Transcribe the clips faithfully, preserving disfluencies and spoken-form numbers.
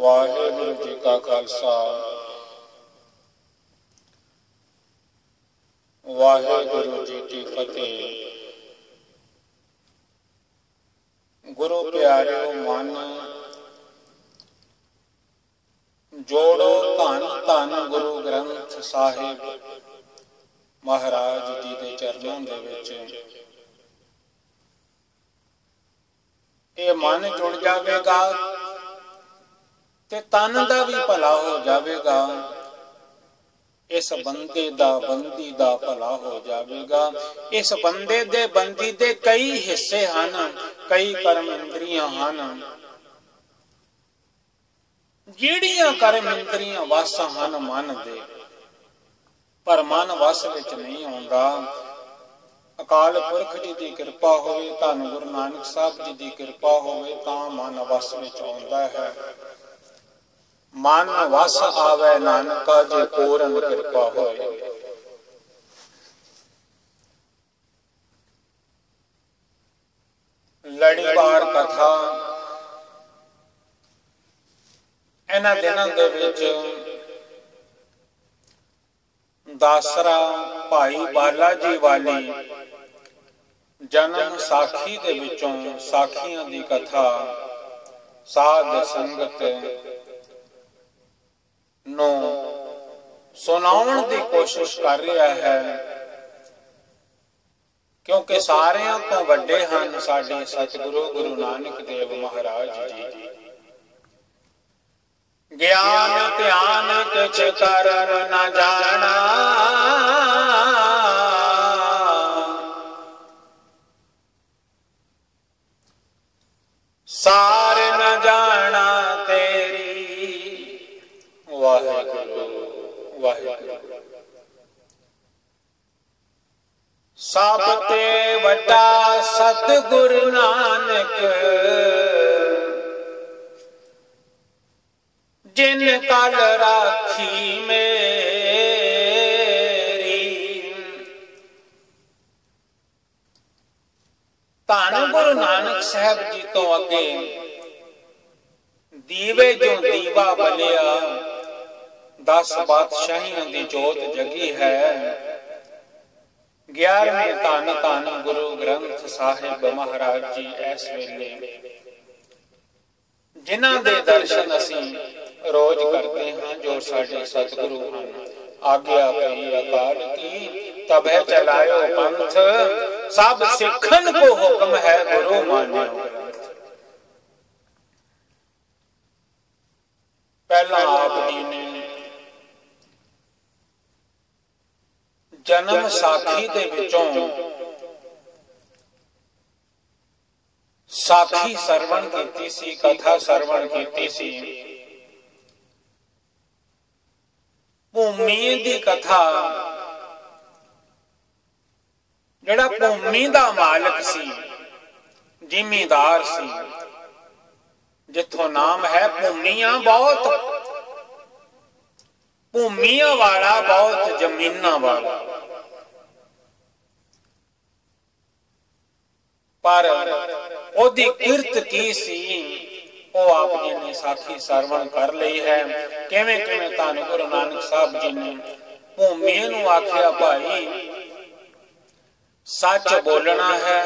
ਵਾਹਿਗੁਰੂ ਜੀ ਕਾ ਖਾਲਸਾ ਵਾਹਿਗੁਰੂ ਜੀ ਕੀ ਫਤਿਹ। ਗੁਰੂ ਪਿਆਰਿਓ ਮਨ ਜੋੜੋ ਧੰਨ ਧੰਨ ਗੁਰੂ ਗ੍ਰੰਥ ਸਾਹਿਬ ਮਹਾਰਾਜ ਜੀ ਦੇ ਚਰਨਾਂ ਦੇ ਵਿੱਚ। ਇਹ ਮਨ ਜੁੜ ਜਾਵੇਗਾ ਤੇ ਤਨ ਦਾ ਵੀ ਭਲਾ ਹੋ ਜਾਵੇਗਾ, ਇਸ ਬੰਦੇ ਦਾ ਬੰਦੀ ਦਾ ਭਲਾ ਹੋ ਜਾਵੇਗਾ। ਇਸ ਬੰਦੇ ਦੇ ਬੰਦੀ ਦੇ ਕਈ ਹਿੱਸੇ ਹਨ, ਕਈ ਕਰਮ ਇੰਦਰੀਆਂ ਹਨ। ਜਿਹੜੀਆਂ ਕਰਮ ਇੰਦਰੀਆਂ ਵਸ ਹਨ ਮਨ ਦੇ, ਪਰ ਮਨ ਵਸ ਵਿੱਚ ਨਹੀਂ ਆਉਂਦਾ। ਅਕਾਲ ਪੁਰਖ ਜੀ ਦੀ ਕਿਰਪਾ ਹੋਵੇ, ਧੰਨ ਗੁਰੂ ਨਾਨਕ ਸਾਹਿਬ ਜੀ ਦੀ ਕਿਰਪਾ ਹੋਵੇ ਤਾਂ ਮਨ ਵਸ ਵਿੱਚ ਆਉਂਦਾ ਹੈ। ਮਨ ਵਸ ਆਵੇ ਨਾਨਕਾ ਜੇ ਪੂਰਨ ਕਿਰਪਾ ਹੋਏ। ਲੜੀਵਾਰ ਕਥਾ ਇਹਨਾਂ ਦਿਨਾਂ ਦੇ ਵਿੱਚ ਦਾਸਰਾ ਭਾਈ ਬਾਲਾ ਜੀ ਵਾਲੀ ਜਨਮ ਸਾਖੀ ਦੇ ਵਿੱਚੋਂ ਸਾਖੀਆਂ ਦੀ ਕਥਾ ਸਾਧ ਸੰਗਤ ਨੂੰ ਸੁਣਾਉਣ ਦੀ ਕੋਸ਼ਿਸ਼ ਕਰ ਰਿਹਾ ਹੈ, ਕਿਉਂਕਿ ਸਾਰਿਆਂ ਤੋਂ ਵੱਡੇ ਹਨ ਸਾਡੇ ਸਤਿਗੁਰੂ ਗੁਰੂ ਨਾਨਕ ਦੇਵ ਮਹਾਰਾਜ ਜੀ। ਗਿਆਨ ਧਿਆਨ ਕਿਛ ਕਰਨ ਨਾ ਜਾਣਾ, ਸਾਰ ਨ ਜਾਣਾ ਤੇਰੀ। ਵਾਹਿਗੁਰੂ ਵਾਹਿਗੁਰੂ। ਸਭ ਤੇ ਵੱਡਾ ਸਤਿਗੁਰੂ ਨਾਨਕ, ਜਿਨ ਕਲ ਰਾਖੀ ਮੇਰੀ। ਧੰਨ ਗੁਰੂ ਨਾਨਕ ਸਾਹਿਬ ਜੀ ਤੋਂ ਅੱਗੇ ਦੀਵੇ ਜੋ ਦੀਵਾ ਬਲਿਆ, ਦਸ ਬਾਦਸ਼ਾਹੀਆਂ ਦੀ ਜੋਤ ਜਗੀ ਹੈ। ਗਿਆਰਵੇਂ ਧੰਨ ਧੰਨ ਗੁਰੂ ਗ੍ਰੰਥ ਸਾਹਿਬ ਮਹਾਰਾਜ ਜੀ ਇਸ ਵੇਲੇ ਜਿਨ੍ਹਾਂ ਦੇ ਦਰਸ਼ਨ ਅਸੀਂ ਰੋਜ਼ ਕਰਦੇ ਹਾਂ, ਜੋ ਸਾਡੇ ਸਤਿਗੁਰੂ ਹਨ। ਆਗਿਆ ਪਈ ਅਕਾਲ ਕੀ ਤਬੈ ਚਲਾਇਓ ਪੰਥ, ਸਭ ਸਿੱਖਣ ਕੋ ਹੁਕਮ ਹੈ ਗੁਰੂ ਮਾਨਿਓ। ਪਹਿਲਾਂ ਆਪ ਜੀ ਨੇ ਜਨਮ ਸਾਖੀ ਦੇ ਵਿੱਚੋਂ ਸਾਖੀ ਸਰਵਣ ਕੀਤੀ ਸੀ, ਕਥਾ ਸਰਵਣ ਕੀਤੀ ਸੀ। ਭੂਮੀ ਦੀ ਕਥਾ, ਜਿਹੜਾ ਭੂਮੀ ਦਾ ਮਾਲਕ ਸੀ, ਜ਼ਿਮੀਂਦਾਰ ਸੀ, ਜਿੱਥੋਂ ਨਾਮ ਹੈ ਭੂਮੀਆਂ ਬਹੁਤ, ਭੂਮੀਆਂ ਵਾਲਾ ਬਹੁਤ, ਜ਼ਮੀਨਾਂ ਵਾਲਾ। ਪਰ ਉਹਦੀ ਕਿਰਤ ਕੀ ਸੀ, ਉਹ ਆਪ ਜੀ ਨੇ ਸਾਖੀ ਸਰਵਣ ਕਰ ਲਈ ਹੈ। ਕਿਵੇਂ ਕਿਵੇਂ ਧੰਨ ਗੁਰੂ ਨਾਨਕ ਸਾਹਿਬ ਜੀ ਨੇ ਭੂਮੀ ਨੂੰ ਆਖਿਆ, ਭਾਈ ਸੱਚ ਬੋਲਣਾ ਹੈ,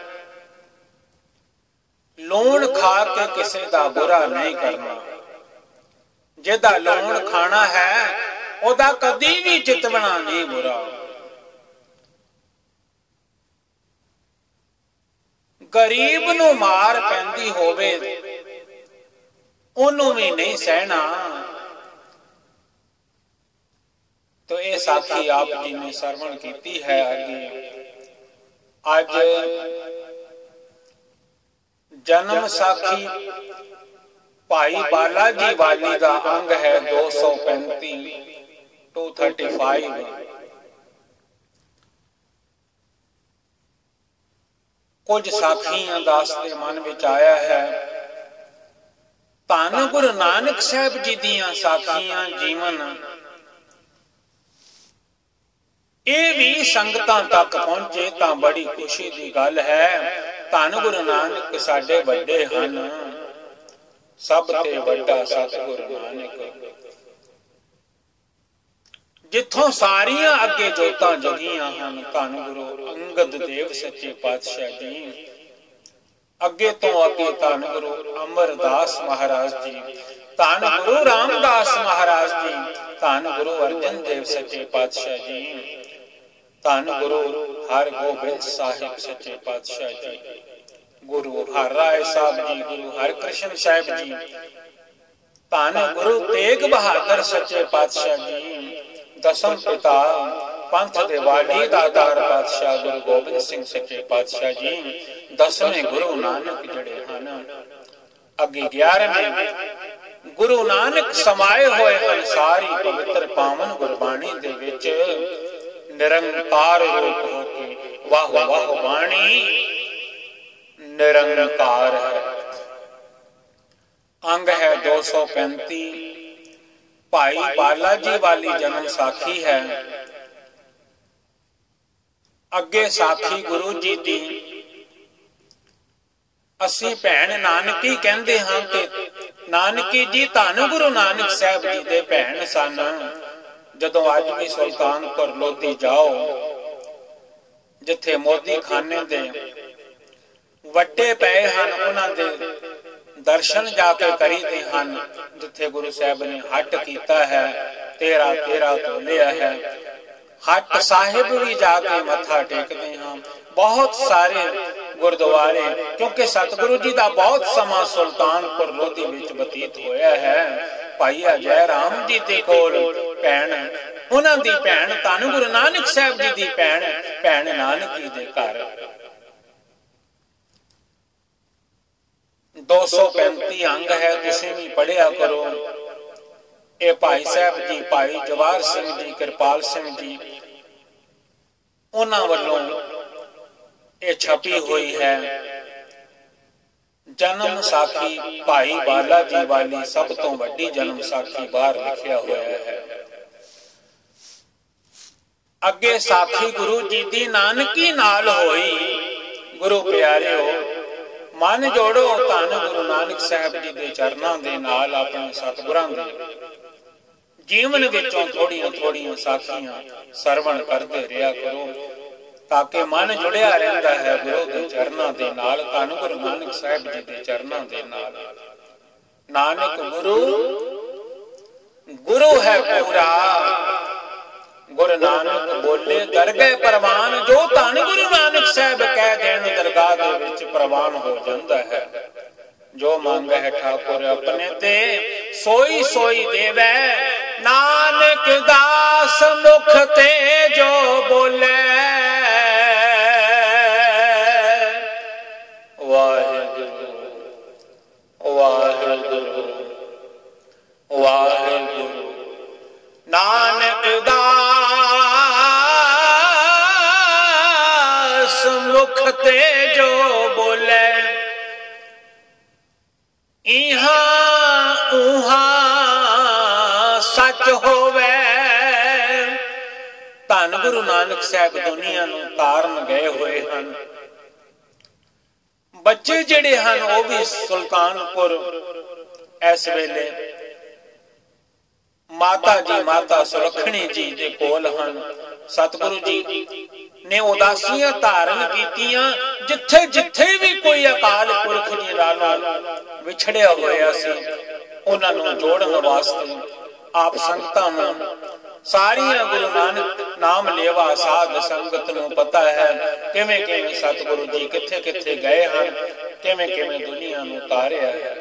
ਲੂਣ ਖਾ ਕੇ ਕਿਸੇ ਦਾ ਬੁਰਾ ਨਹੀਂ ਕਰਨਾ। ਜਿਹਦਾ ਲੂਣ ਖਾਣਾ ਹੈ ਉਹਦਾ ਕਦੀ ਵੀ ਚਿਤਵਣਾ ਨਹੀਂ ਬੁਰਾ। ਗਰੀਬ ਨੂੰ ਮਾਰ ਪੈਂਦੀ ਹੋਵੇ ਉਹਨੂੰ ਵੀ ਨਹੀਂ ਸਹਿਣਾ। ਤੋ ਇਹ ਸਾਖੀ ਆਪ ਜੀ ਨੇ ਸਰਵਣ ਕੀਤੀ ਹੈ। ਅੱਗੇ ਅੱਜ ਜਨਮ ਸਾਖੀ ਭਾਈ ਬਾਲਾ ਜੀ ਵਾਲੀ ਦਾ ਅੰਗ ਹੈ ਦੋ ਸੌ ਪੈਂਤੀ, ਦੋ ਸੌ ਪੈਂਤੀ। ਕੁਝ ਸਾਖੀਆਂ ਦਾਸ ਦੇ ਮਨ ਵਿੱਚ ਆਇਆ ਹੈ। ਧੰਨ ਗੁਰੂ ਨਾਨਕ ਸਾਹਿਬ ਜੀ ਦੀਆਂ ਸਾਖੀਆਂ ਜੀਵਨ, ਇਹ ਵੀ ਸੰਗਤਾਂ ਤੱਕ ਪਹੁੰਚੇ ਤਾਂ ਬੜੀ ਖੁਸ਼ੀ ਦੀ ਗੱਲ ਹੈ। ਧੰਨ ਗੁਰੂ ਨਾਨਕ ਸਾਡੇ ਵੱਡੇ ਹਨ, ਸਭ ਤੇ ਵੱਡਾ ਸਤਿਗੁਰ ਨਾਨਕ। ਜਿੱਥੋਂ ਸਾਰੀਆਂ ਅੱਗੇ ਜੋਤਾਂ ਜਗੀਆਂ ਹਨ, ਧੰਨ ਗੁਰੂ ਅੰਗਦ ਦੇਵ ਸੱਚੇ ਪਾਤਸ਼ਾਹ ਜੀ। ਅੱਗੇ ਤੋਂ ਅੱਗੇ ਧੰਨ ਗੁਰੂ ਅਮਰਦਾਸ ਮਹਾਰਾਜ ਜੀ, ਧੰਨ ਗੁਰੂ ਰਾਮਦਾਸ ਮਹਾਰਾਜ ਜੀ, ਧੰਨ ਗੁਰੂ ਅਰਜਨ ਦੇਵ ਸੱਚੇ ਪਾਤਸ਼ਾਹ ਜੀ, ਧੰਨ ਗੁਰੂ ਹਰਗੋਬਿੰਦ ਸਾਹਿਬ ਸੱਚੇ ਪਾਤਸ਼ਾਹ ਜੀ, ਗੁਰੂ ਹਰਿ ਰਾਏ ਸਾਹਿਬ ਜੀ, ਗੁਰੂ ਹਰਿਕ੍ਰਿਸ਼ਨ ਸਾਹਿਬ ਜੀ, ਧੰਨ ਗੁਰੂ ਤੇਗ ਬਹਾਦਰ ਸੱਚੇ ਪਾਤਸ਼ਾਹ ਜੀ, ਦਸਮ ਪਿਤਾ ਪੰਥ ਦੇ ਵਾਲੀ ਦਾਤਾਰ ਪਾਤਸ਼ਾਹ ਗੁਰੂ ਗੋਬਿੰਦ ਸਿੰਘ ਸੱਚੇ ਪਾਤਸ਼ਾਹ ਜੀ, ਦਸਵੇਂ ਗੁਰੂ ਨਾਨਕ ਜਿਹੜੇ ਹਨ। ਅੱਗੇ ਗਿਆਰਵੇਂ ਗੁਰੂ ਨਾਨਕ ਸਮਾਏ ਹੋਏ ਹਨ ਸਾਰੀ ਪਵਿੱਤਰ ਪਾਵਨ ਗੁਰਬਾਣੀ ਦੇ ਵਿੱਚ। ਨਿਰੰਕਾਰ ਰੂਪ ਹੋ ਕੇ ਵਾਹ ਵਾਹ ਬਾਣੀ ਨਿਰੰਕਾਰ ਹੈ। ਅੰਗ ਹੈ ਦੋ ਸੌ ਪੈਂਤੀ। ਭਾਈ ਬਾਲਾ ਜੀ ਵਾਲੀ ਜਨਮ ਸਾਖੀ ਹੈ। ਅੱਗੇ ਸਾਖੀ ਗੁਰੂ ਜੀ ਦੀ ਅਸੀਂ ਭੈਣ ਨਾਨਕੀ ਕਹਿੰਦੇ ਹਾਂ ਕਿ ਨਾਨਕੀ ਜੀ ਧੰਨ ਗੁਰੂ ਨਾਨਕ ਸਾਹਿਬ ਜੀ ਦੇ ਭੈਣ ਸਨ। ਜਦੋਂ ਅੱਜ ਵੀ ਸੁਲਤਾਨਪੁਰ ਲੋਧੀ ਜਾਓ, ਜਿੱਥੇ ਮੋਦੀ ਖਾਨੇ ਦੇ ਵੱਟੇ ਪਏ ਹਨ, ਉਹਨਾਂ ਦੇ ਦਰਸ਼ਨ ਜਾ ਕੇ ਕਰੀਦੇ ਹਨ। ਜਿੱਥੇ ਗੁਰੂ ਸਾਹਿਬ ਨੇ ਹੱਟ ਕੀਤਾ ਹੈ, ਤੇਰਾ ਤੇਰਾ ਤੋਲਿਆ ਹੈ, ਹੱਟ ਸਾਹਿਬ ਵੀ ਜਾ ਕੇ ਮੱਥਾ ਟੇਕਦੇ ਹਾਂ। ਬਹੁਤ ਸਾਰੇ ਗੁਰਦੁਆਰੇ, ਕਿਉਂਕਿ ਸਤਿਗੁਰੂ ਜੀ ਦਾ ਬਹੁਤ ਸਮਾਂ ਸੁਲਤਾਨਪੁਰ ਲੋਧੀ ਵਿੱਚ ਬਤੀਤ ਹੋਇਆ ਹੈ। ਭਾਈ ਅਜੈ ਰਾਮ ਜੀ ਦੇ ਕੋਲ ਭੈਣ, ਉਹਨਾਂ ਦੀ ਭੈਣ ਧੰਨ ਗੁਰੂ ਨਾਨਕ ਸਾਹਿਬ ਜੀ ਦੀ ਭੈਣ, ਭੈਣ ਨਾਨਕੀ ਦੇ ਘਰ। ਦੋ ਸੌ ਪੈਂਤੀ ਅੰਗ ਹੈ, ਤੁਸੀਂ ਵੀ ਪੜ੍ਹਿਆ ਕਰੋ। ਇਹ ਭਾਈ ਸਾਹਿਬ ਜੀ, ਭਾਈ ਜਵਾਹਰ ਸਿੰਘ ਜੀ, ਕਿਰਪਾਲ ਸਿੰਘ ਜੀ, ਉਹਨਾਂ ਵੱਲੋਂ ਇਹ ਛਪੀ ਹੋਈ ਹੈ। ਜਨਮ ਸਾਖੀ ਭਾਈ ਬਾਲਾ ਜੀ ਵਾਲੀ ਸਭ ਤੋਂ ਵੱਡੀ ਜਨਮ ਸਾਖੀ ਬਾਹਰ ਲਿਖਿਆ ਹੋਇਆ ਹੈ। ਅੱਗੇ ਸਾਖੀ ਗੁਰੂ ਜੀ ਦੀ ਨਾਨਕੀ ਨਾਲ ਹੋਈ। ਗੁਰੂ ਪਿਆਰਿਓ, ਮਨ ਜੋੜੋ ਧੰਨ ਗੁਰੂ ਨਾਨਕ ਸਾਹਿਬ ਜੀ ਦੇ ਚਰਨਾਂ ਦੇ ਨਾਲ। ਆਪਣੇ ਸਤਿਗੁਰਾਂ ਦੇ ਜੀਵਨ ਵਿੱਚੋਂ ਥੋੜੀਆਂ ਥੋੜੀਆਂ ਸਾਖੀਆਂ ਸਰਵਣ ਕਰਦੇ ਰਿਹਾ ਕਰੋ, ਤਾਂ ਕਿ ਮਨ ਜੁੜਿਆ ਰਹਿੰਦਾ ਹੈ ਗੁਰੂ ਦੇ ਚਰਨਾਂ ਦੇ ਨਾਲ, ਧੰਨ ਗੁਰੂ ਨਾਨਕ ਸਾਹਿਬ ਜੀ ਦੇ ਚਰਨਾਂ ਦੇ ਨਾਲ। ਨਾਨਕ ਗੁਰੂ ਗੁਰੂ ਹੈ ਪੂਰਾ, ਗੁਰੂ ਨਾਨਕ ਬੋਲੇ ਦਰਗਹਿ ਪ੍ਰਵਾਨ। ਜੋ ਧੰਨ ਗੁਰੂ ਨਾਨਕ ਸਾਹਿਬ ਕਹਿ ਦੇਣ, ਦਰਗਾਹ ਦੇ ਵਿੱਚ ਪ੍ਰਵਾਨ ਹੋ ਜਾਂਦਾ ਹੈ। ਜੋ ਮੰਗੈ ਹੈ ਠਾਕੁਰ ਆਪਣੇ ਤੇ, ਸੋਈ ਸੋਈ ਦੇਵੈ। ਨਾਨਕ ਦਾਸ ਮੁਖ ਤੇ ਜੋ ਬੋਲੇ, ਵਾਹਿਗੁਰੂ ਵਾਹਿਗੁਰੂ ਵਾਹਿਗੁਰੂ। ਨਾਨਕ ਦਾਸ ਮੁਖ ਤੇ ਜੋ ਬੋਲੇ, ਇਹਾਂ ਉਹਾਂ ਸੱਚ ਹੋਵੇ। ਧੰਨ ਗੁਰੂ ਨਾਨਕ ਸਾਹਿਬ ਦੁਨੀਆ ਨੂੰ ਤਾਰਨ ਗਏ ਹੋਏ ਹਨ। ਬੱਚੇ ਜਿਹੜੇ ਹਨ ਉਹ ਵੀ ਸੁਲਤਾਨਪੁਰ ਇਸ ਵੇਲੇ ਮਾਤਾ ਜੀ, ਮਾਤਾ ਸੁਲੱਖਣੀ ਜੀ ਦੇ ਕੋਲ ਹਨ। ਸਤਿਗੁਰੂ ਜੀ ਨੇ ਉਦਾਸੀਆਂ ਧਾਰਨ ਕੀਤੀਆਂ। ਜਿੱਥੇ ਜਿੱਥੇ ਵੀ ਕੋਈ ਅਕਾਲ ਪੁਰਖ ਜੀ ਨਾਲ ਵਿਛੜਿਆ ਹੋਇਆ ਸੀ, ਉਹਨਾਂ ਨੂੰ ਜੋੜਨ ਵਾਸਤੇ ਆਪ ਸੰਗਤਾਂ ਨੂੰ, ਸਾਰੀਆਂ ਗੁਰੂ ਨਾਨਕ ਨਾਮ ਲੇਵਾ ਸਾਧ ਸੰਗਤ ਨੂੰ ਪਤਾ ਹੈ ਕਿਵੇਂ ਕਿਵੇਂ ਸਤਿਗੁਰੂ ਜੀ ਕਿੱਥੇ ਕਿੱਥੇ ਗਏ ਹਨ, ਕਿਵੇਂ ਕਿਵੇਂ ਦੁਨੀਆ ਨੂੰ ਤਾਰਿਆ ਹੈ।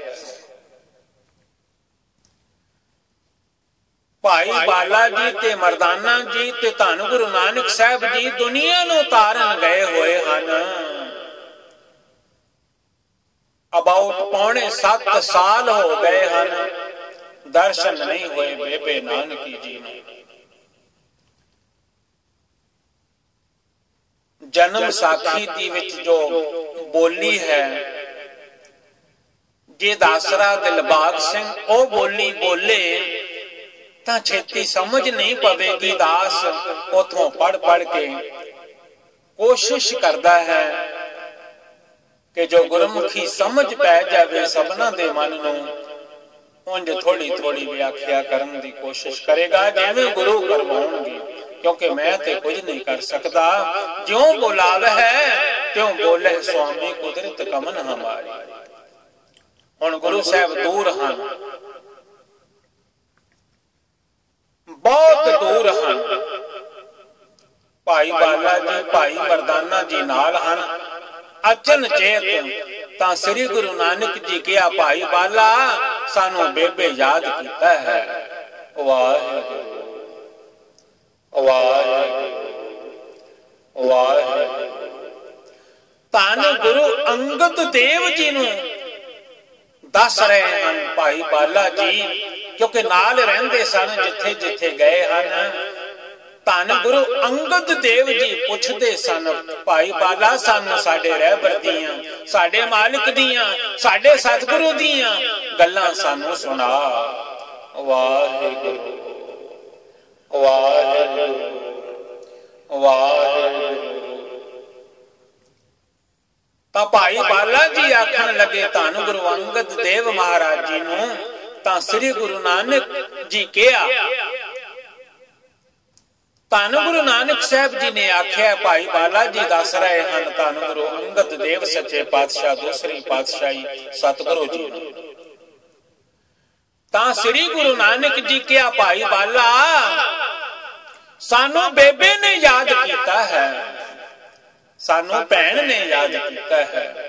ਭਾਈ ਬਾਲਾ ਜੀ ਤੇ ਮਰਦਾਨਾ ਜੀ ਤੇ ਧੰਨ ਗੁਰੂ ਨਾਨਕ ਸਾਹਿਬ ਜੀ ਦੁਨੀਆ ਨੂੰ ਤਾਰਨ ਗਏ ਹੋਏ ਹਨ। ਅਬਾਊਟ ਪੌਣੇ ਸੱਤ ਸਾਲ ਹੋ ਗਏ ਹਨ, ਦਰਸ਼ਨ ਨਹੀਂ ਹੋਏ ਬੇਬੇ ਨਾਨਕੀ ਜੀ ਨੂੰ। ਜਨਮ ਸਾਖੀ ਦੀ ਵਿੱਚ ਜੋ ਬੋਲੀ ਹੈ, ਜੇ ਦਾਸਰਾ ਦਿਲਬਾਗ ਸਿੰਘ ਉਹ ਬੋਲੀ ਬੋਲੇ ਤਾਂ ਛੇਤੀ ਸਮਝ ਨਹੀਂ ਪਵੇਗੀ। ਦਾਸ ਉਥੋਂ ਪੜ ਪੜ ਕੇ ਕੋਸ਼ਿਸ਼ ਕਰਦਾ ਹੈ ਕਿ ਜੋ ਗੁਰਮੁਖੀ ਸਮਝ ਪੈ ਜਾਵੇ ਸਭਨਾਂ ਦੇ ਮਨ ਨੂੰ, ਉਂਝ ਥੋੜੀ ਥੋੜੀ ਵਿਆਖਿਆ ਕਰਨ ਦੀ ਕੋਸ਼ਿਸ਼ ਕਰੇਗਾ ਜਿਵੇਂ ਗੁਰੂ ਕਰਵਾਉਣਗੇ, ਕਿਉਂਕਿ ਮੈਂ ਤੇ ਕੁਝ ਨਹੀਂ ਕਰ ਸਕਦਾ। ਜਿਉਂ ਬੁਲਾਵੇ ਹੈ ਤਿਉਂ ਬੋਲੇ ਸੁਆਮੀ ਕੁਦਰਤ ਕਮਨ ਹਮਾਰੀ। ਹੁਣ ਗੁਰੂ ਸਾਹਿਬ ਦੂਰ ਹਨ, ਬਹੁਤ ਦੂਰ ਹਨ। ਭਾਈ ਬਾਲਾ ਜੀ, ਭਾਈ ਮਰਦਾਨਾ ਜੀ ਨਾਲ ਹਨ। ਅਚਨ ਚੇਤ ਤਾਂ ਸ੍ਰੀ ਗੁਰੂ ਨਾਨਕ ਜੀ ਕਿਹਾ, ਭਾਈ ਬਾਲਾ ਸਾਨੂੰ ਬੇਬੇ ਯਾਦ ਕੀਤਾ ਹੈ। ਵਾਹਿਗੁਰੂ ਵਾਹਿਗੁਰੂ ਵਾਹਿਗੁਰੂ। ਧੰਨ ਗੁਰੂ ਅੰਗਦ ਦੇਵ ਜੀ ਨੂੰ ਦੱਸ ਰਹੇ ਹਨ ਭਾਈ ਬਾਲਾ ਜੀ, ਕਿਉਂਕਿ ਨਾਲ ਰਹਿੰਦੇ ਸਨ ਜਿੱਥੇ ਜਿੱਥੇ ਗਏ ਹਨ। ਧੰਨ ਗੁਰੂ ਅੰਗਦ ਦੇਵ ਜੀ ਪੁੱਛਦੇ ਸਨ, ਭਾਈ ਬਾਲਾ ਸਾਨੂੰ ਸਾਡੇ ਰਹਿਬਰ ਦੀਆਂ, ਸਾਡੇ ਮਾਲਿਕ ਦੀਆਂ, ਸਾਡੇ ਸਤਿਗੁਰੂ ਦੀਆਂ ਗੱਲਾਂ ਸਾਨੂੰ ਸੁਣਾ। ਵਾਹਿਗੁਰੂ ਵਾਹਿਗੁਰੂ ਵਾਹਿਗੁਰੂ। ਤਾਂ ਭਾਈ ਬਾਲਾ ਜੀ ਆਖਣ ਲੱਗੇ ਧੰਨ ਗੁਰੂ ਅੰਗਦ ਦੇਵ ਮਹਾਰਾਜ ਜੀ ਨੂੰ। ਤਾਂ ਸ੍ਰੀ ਗੁਰੂ ਨਾਨਕ ਜੀ ਕਿਹਾ, ਧੰਨ ਗੁਰੂ ਨਾਨਕ ਸਾਹਿਬ ਜੀ ਨੇ ਆਖਿਆ, ਭਾਈ ਬਾਲਾ ਜੀ ਦੱਸ ਰਹੇ ਹਨ ਧੰਨ ਗੁਰੂ ਅੰਗਦ ਦੇਵ ਸੱਚੇ ਪਾਤਸ਼ਾਹ ਦੂਸਰੀ ਪਾਤਸ਼ਾਹੀ ਸਤਿਗੁਰੂ ਜੀ ਨੂੰ। ਤਾਂ ਸ੍ਰੀ ਗੁਰੂ ਨਾਨਕ ਜੀ ਕਿਹਾ, ਭਾਈ ਬਾਲਾ ਸਾਨੂੰ ਬੇਬੇ ਨੇ ਯਾਦ ਕੀਤਾ ਹੈ, ਸਾਨੂੰ ਭੈਣ ਨੇ ਯਾਦ ਕੀਤਾ ਹੈ।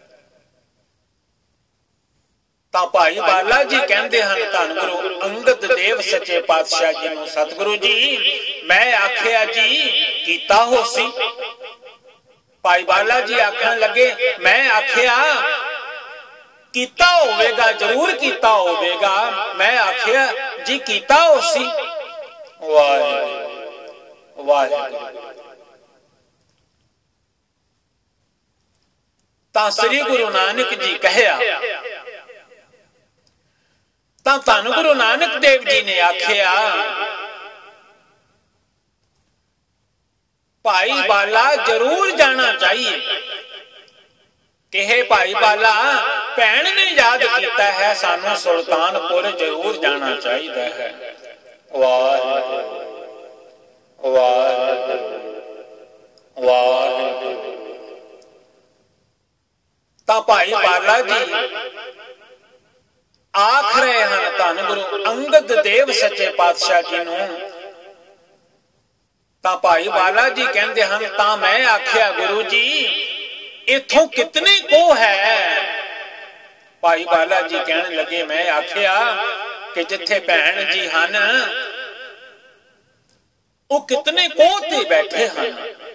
ਤਾਂ ਭਾਈ ਬਾਲਾ ਜੀ ਕਹਿੰਦੇ ਹਨ ਧੰਨ ਗੁਰੂ ਅੰਗਦ ਦੇਵ ਸੱਚੇ ਪਾਤਸ਼ਾਹ ਜੀ ਨੂੰ, ਸਤਿਗੁਰੂ ਜੀ ਮੈਂ ਆਖਿਆ ਜੀ ਕੀਤਾ ਹੋ ਸੀ। ਭਾਈ ਬਾਲਾ ਜੀ ਆਖਣ ਲੱਗੇ, ਮੈਂ ਆਖਿਆ ਕੀਤਾ ਹੋਵੇਗਾ, ਜ਼ਰੂਰ ਕੀਤਾ ਹੋਵੇਗਾ। ਮੈਂ ਆਖਿਆ ਜੀ ਕੀਤਾ ਹੋ ਸੀ। ਵਾਹਿਗੁਰੂ ਵਾਹਿਗੁਰੂ। ਤਾਂ ਸ੍ਰੀ ਗੁਰੂ ਨਾਨਕ ਜੀ ਕਹਿਆ, ਤਾਂ ਧੰਨ ਗੁਰੂ ਨਾਨਕ ਦੇਵ ਜੀ ਨੇ ਆਖਿਆ, ਭਾਈ ਬਾਲਾ ਜਰੂਰ ਜਾਣਾ ਚਾਹੀਏ। ਕਹੇ ਭਾਈ ਬਾਲਾ ਭੈਣ ਨੇ ਯਾਦ ਕੀਤਾ ਹੈ, ਸਾਨੂੰ ਸੁਲਤਾਨਪੁਰ ਜਰੂਰ ਜਾਣਾ ਚਾਹੀਦਾ ਹੈ। ਵਾਹਿਗੁਰੂ ਵਾਹਿਗੁਰੂ ਵਾਹਿਗੁਰੂ। ਤਾਂ ਭਾਈ ਬਾਲਾ ਜੀ ਆਖ ਰਹੇ ਹਨ ਧੰਨ ਗੁਰੂ ਅੰਗਦ ਦੇਵ ਸੱਚੇ ਪਾਤਸ਼ਾਹ ਜੀ ਨੂੰ। ਤਾਂ ਭਾਈ ਬਾਲਾ ਜੀ ਕਹਿੰਦੇ ਹਨ, ਤਾਂ ਮੈਂ ਆਖਿਆ ਗੁਰੂ ਜੀ ਇਥੋਂ ਕਿਤਨੇ ਕੋ ਹੈ। ਭਾਈ ਬਾਲਾ ਜੀ ਕਹਿਣ ਲੱਗੇ, ਮੈਂ ਆਖਿਆ ਕਿ ਜਿੱਥੇ ਭੈਣ ਜੀ ਹਨ ਉਹ ਕਿਤਨੇ ਕੋਹ ਤੇ ਬੈਠੇ ਹਨ।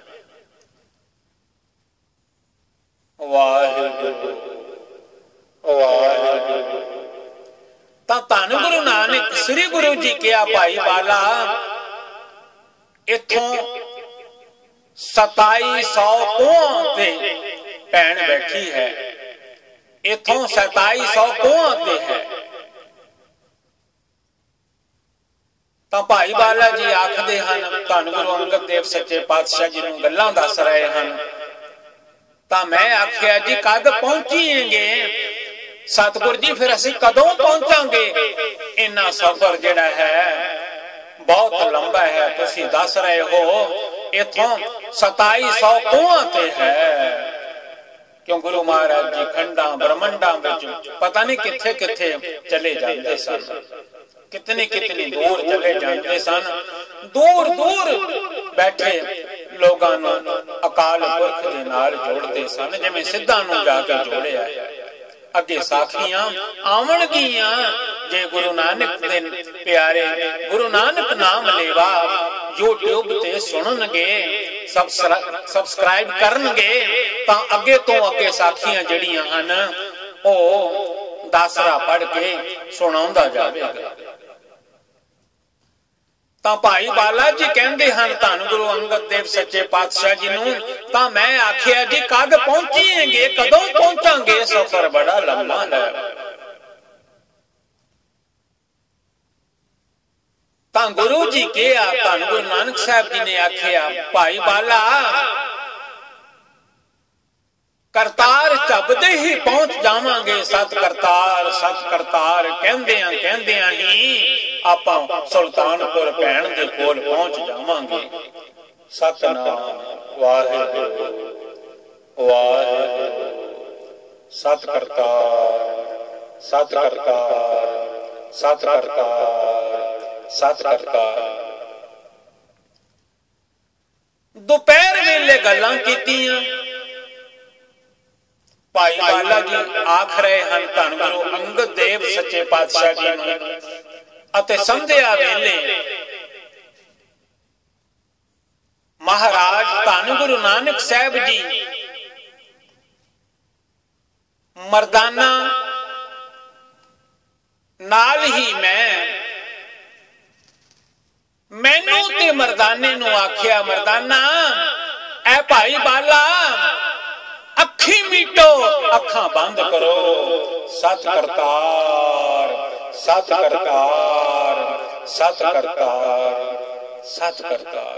ਵਾਹਿਗੁਰੂ ਵਾਹਿਗੁਰੂ। ਤਾਂ ਧੰਨ ਗੁਰੂ ਨਾਨਕ ਸ੍ਰੀ ਗੁਰੂ ਜੀ ਕਿਹਾ, ਭਾਈ ਬਾਲਾ ਇਥੋਂ ਸਤਾਈ ਸੌ ਕੋਹਾਂ ਤੇ ਭੈਣ ਬੈਠੀ ਹੈ, ਇਥੋਂ ਸਤਾਈ ਸੌ ਕੋਹਾਂ ਤੇ ਹੈ। ਤਾਂ ਭਾਈ ਬਾਲਾ ਜੀ ਆਖਦੇ ਹਨ ਧੰਨ ਗੁਰੂ ਅੰਗਦ ਦੇਵ ਸੱਚੇ ਪਾਤਸ਼ਾਹ ਜੀ ਨੂੰ ਗੱਲਾਂ ਦੱਸ ਰਹੇ ਹਨ। ਤਾਂ ਮੈਂ ਆਖਿਆ ਜੀ ਕਦ ਪਹੁੰਚੀਏਗੇ ਸਤਿਗੁਰ ਜੀ, ਫਿਰ ਅਸੀਂ ਕਦੋਂ ਪਹੁੰਚਾਂਗੇ। ਇੰਨਾ ਸਫ਼ਰ ਜਿਹੜਾ ਹੈ ਬਹੁਤ ਲੰਬਾ ਹੈ, ਤੁਸੀਂ ਦੱਸ ਰਹੇ ਹੋ ਇਥੋਂ ਸਤਾਈ ਸੌ ਕੋਹਾਂ ਤੇ ਹੈ। ਕਿਉਂ ਗੁਰੂ ਮਹਾਰਾਜ ਜੀ ਖੰਡਾਂ ਬ੍ਰਹਮੰਡਾਂ ਵਿੱਚ ਪਤਾ ਨਹੀਂ ਕਿੱਥੇ ਕਿੱਥੇ ਚਲੇ ਜਾਂਦੇ ਸਨ, ਕਿਤਨੀ ਕਿਤਨੀ ਦੂਰ ਚਲੇ ਜਾਂਦੇ ਸਨ। ਦੂਰ ਦੂਰ ਬੈਠੇ ਲੋਕਾਂ ਨੂੰ ਅਕਾਲ ਪੁਰਖ ਦੇ ਨਾਲ ਜੋੜਦੇ ਸਨ, ਜਿਵੇਂ ਸਿੱਧਾਂ ਨੂੰ ਜਾ ਕੇ ਜੋੜਿਆ। ਅੱਗੇ ਸਾਖੀਆਂ ਆਵਣਗੀਆਂ ਜੇ ਗੁਰੂ ਨਾਨਕ ਦੇ ਪਿਆਰੇ ਗੁਰੂ ਨਾਨਕ ਨਾਮ ਲੇਵਾ YouTube ਤੇ ਸੁਣਨਗੇ, ਸਬਸਕ੍ਰਾਈਬ ਕਰਨਗੇ, ਤਾਂ ਅੱਗੇ ਤੋਂ ਅੱਗੇ ਸਾਖੀਆਂ ਜਿਹੜੀਆਂ ਹਨ ਉਹ ਦਾਸਰਾ ਪੜ੍ਹ ਕੇ ਸੁਣਾਉਂਦਾ ਜਾਵੇਗਾ। ਤਾਂ ਭਾਈ ਬਾਲਾ ਜੀ ਕਹਿੰਦੇ ਹਨ ਧੰਨ ਗੁਰੂ ਅੰਗਦ ਦੇਵ ਸੱਚੇ ਪਾਤਸ਼ਾਹ ਜੀ ਨੂੰ, ਤਾਂ ਮੈਂ ਆਖਿਆ ਜੀ ਕਦ ਪਹੁੰਚੀਏਗੇ, ਕਦੋਂ ਪਹੁੰਚਾਂਗੇ, ਸਫ਼ਰ ਬੜਾ ਲੰਮਾ ਹੈ। ਤਾਂ ਗੁਰੂ ਜੀ ਕਿਹਾ, ਧੰਨ ਗੁਰੂ ਨਾਨਕ ਸਾਹਿਬ ਜੀ ਨੇ ਆਖਿਆ, ਭਾਈ ਬਾਲਾ ਕਰਤਾਰ ਝੱਬਦੇ ਹੀ ਪਹੁੰਚ ਜਾਵਾਂਗੇ। ਸਤ ਕਰਤਾਰ ਸਤ ਕਰਤਾਰ ਕਹਿੰਦਿਆਂ ਕਹਿੰਦਿਆਂ ਹੀ ਆਪਾਂ ਸੁਲਤਾਨਪੁਰ ਭੈਣ ਦੇ ਕੋਲ ਪਹੁੰਚ ਜਾਵਾਂਗੇ। ਸਤਨਾਮ ਵਾਹਿਗੁਰੂ ਵਾਹਿਗੁਰੂ। ਸਤ ਕਰਤਾਰ ਸਤ ਕਰਤਾਰ ਸਤ ਕਰਤਾਰ ਸਤ ਕਰਤਾਰ। ਦੁਪਹਿਰ ਵੇਲੇ ਗੱਲਾਂ ਕੀਤੀਆਂ। ਭਾਈ ਬਾਲਾ ਜੀ ਆਖ ਰਹੇ ਹਨ ਧੰਨ ਗੁਰੂ ਅੰਗਦ ਦੇਵ ਸੱਚੇ ਪਾਤਸ਼ਾਹ ਜੀ ਨੂੰ, ਅਤੇ ਸੰਧਿਆ ਵੇਲੇ ਮਹਾਰਾਜ ਧੰਨ ਗੁਰੂ ਨਾਨਕ ਸਾਹਿਬ ਜੀ ਮਰਦਾਨਾ ਨਾਲ ਹੀ ਮੈਂ ਮੈਨੂੰ ਤੇ ਮਰਦਾਨੇ ਨੂੰ ਆਖਿਆ, ਮਰਦਾਨਾ ਐ ਭਾਈ ਬਾਲਾ ਅੱਖੀ ਮੀਟੋ, ਅੱਖਾਂ ਬੰਦ ਕਰੋ। ਸਤ ਕਰਤਾਰ ਸਤ ਕਰਤਾਰ ਸਤ ਕਰਤਾਰ ਸਤ ਕਰਤਾਰ।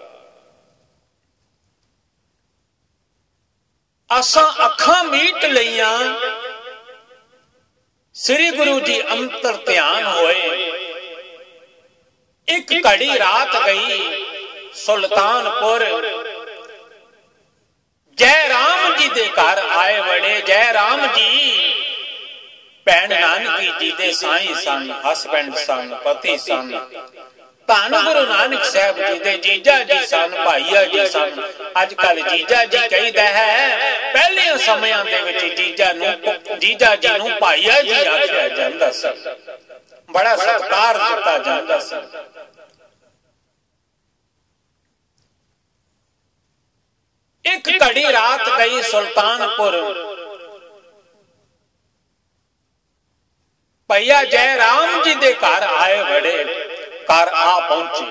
ਅਸਾਂ ਅੱਖਾਂ ਮੀਟ ਲਈਆਂ। ਸ੍ਰੀ ਗੁਰੂ ਜੀ ਅੰਤਰ ਧਿਆਨ ਹੋਏ। ਇੱਕ ਘੜੀ ਰਾਤ ਗਈ। ਸੁਲਤਾਨਪੁਰ ਜੈ ਰਾਮ ਜੀ ਦੇ ਘਰ ਆਏ ਵੜੇ। ਜੈ ਰਾਮ ਜੀ ਭੈਣ ਨਾਨਕੀ ਜੀ ਦੇ ਸਾਈਂ ਸਨ, ਹਸਬੈਂਡ ਸਨ, ਪਤੀ ਸਨ। ਧੰਨ ਗੁਰੂ ਨਾਨਕ ਸਾਹਿਬ ਜੀ ਦੇ ਜੀਜਾ ਜੀ ਸਨ, ਭਾਈਆ ਜੀ ਸਨ। ਅੱਜ ਕੱਲ ਜੀਜਾ ਜੀ ਕਹੀਦਾ ਹੈ, ਪਹਿਲੇ ਸਮਿਆਂ ਦੇ ਵਿੱਚ ਜੀਜਾ ਨੂੰ ਜੀਜਾ ਜੀ ਨੂੰ ਭਾਈਆ ਜੀ ਆਖਿਆ ਜਾਂਦਾ ਸੀ, ਬੜਾ ਸਤਿਕਾਰ ਦਿੱਤਾ ਜਾਂਦਾ ਸੀ। ਇੱਕ ਘੜੀ ਰਾਤ ਗਈ। ਸੁਲਤਾਨਪੁਰ ਭਈਆ ਜੈ ਰਾਮ ਜੀ ਦੇ ਘਰ ਆਏ ਵੜੇ। ਘਰ ਆ ਪਹੁੰਚੇ।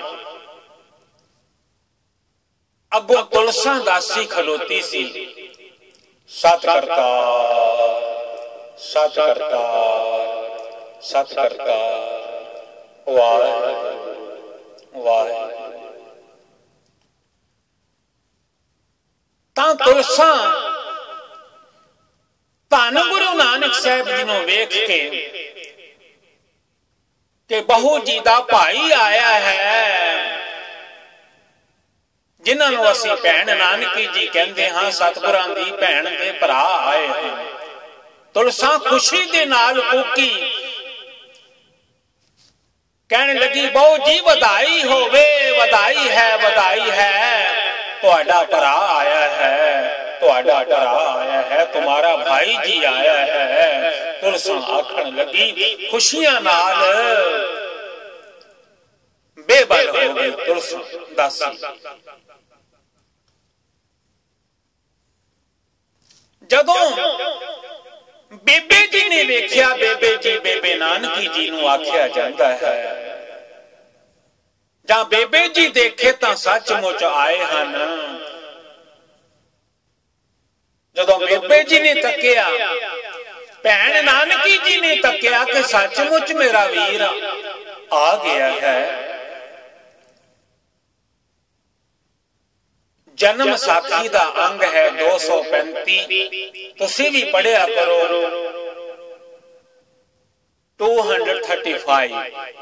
ਅੱਗੋਂ ਤੁਲਸਾਂ ਦਾਸੀ ਖਲੋਤੀ ਸੀ। ਸਤ ਕਰਤਾਰ ਸਤ ਕਰਤਾਰ ਸਤ ਕਰਤਾਰ ਵਾਹਿਗੁਰੂ ਵਾਹਿਗੁਰੂ। ਤਾਂ ਤੁਲਸਾਂ ਧੰਨ ਗੁਰੂ ਨਾਨਕ ਸਾਹਿਬ ਜੀ ਨੂੰ ਵੇਖ ਕੇ ਕਿ ਬਹੂ ਜੀ ਦਾ ਭਾਈ ਆਇਆ ਹੈ, ਜਿਨ੍ਹਾਂ ਨੂੰ ਅਸੀਂ ਭੈਣ ਨਾਨਕੀ ਜੀ ਕਹਿੰਦੇ ਹਾਂ, ਸਤਿਗੁਰਾਂ ਦੀ ਭੈਣ ਦੇ ਭਰਾ ਆਏ ਹਨ। ਤੁਲਸਾਂ ਖੁਸ਼ੀ ਦੇ ਨਾਲ ਕੂਕੀ, ਕਹਿਣ ਲੱਗੀ ਬਹੂ ਜੀ ਵਧਾਈ ਹੋਵੇ, ਵਧਾਈ ਹੈ ਵਧਾਈ ਹੈ, ਤੁਹਾਡਾ ਭਰਾ ਆਇਆ ਹੈ, ਤੁਹਾਡਾ ਭਰਾ ਆਇਆ ਹੈ, ਤੁਹਾਡਾ ਭਾਈ ਜੀ ਆਇਆ ਹੈ। ਤੁਲਸਾਂ ਆਖਣ ਲੱਗੀ ਖੁਸ਼ੀਆਂ ਨਾਲ ਬੇਬਲ ਹੋ ਗਈ। ਤੁਲਸਾਂ ਦਾਸੀ ਜਦੋਂ ਬੇਬੇ ਜੀ ਨੇ ਵੇਖਿਆ, ਬੇਬੇ ਜੀ ਬੇਬੇ ਨਾਨਕੀ ਜੀ ਨੂੰ ਆਖਿਆ ਜਾਂਦਾ ਹੈ, ਜਾਂ ਬੇਬੇ ਜੀ ਦੇਖੇ ਤਾਂ ਸੱਚਮੁੱਚ ਆਏ ਹਨ। ਜਦੋਂ ਬੇਬੇ ਜੀ ਨੇ ਤੱਕਿਆ, ਭੈਣ ਨਾਨਕੀ ਜੀ ਨੇ ਤੱਕਿਆ ਕਿ ਸੱਚਮੁੱਚ ਮੇਰਾ ਵੀਰ ਆ ਗਿਆ ਹੈ। ਜਨਮ ਸਾਖੀ ਦਾ ਅੰਗ ਹੈ ਦੋ ਸੌ ਪੈਂਤੀ, ਤੁਸੀਂ ਵੀ ਪੜਿਆ ਕਰੋ। ਦੋ ਸੌ ਪੈਂਤੀ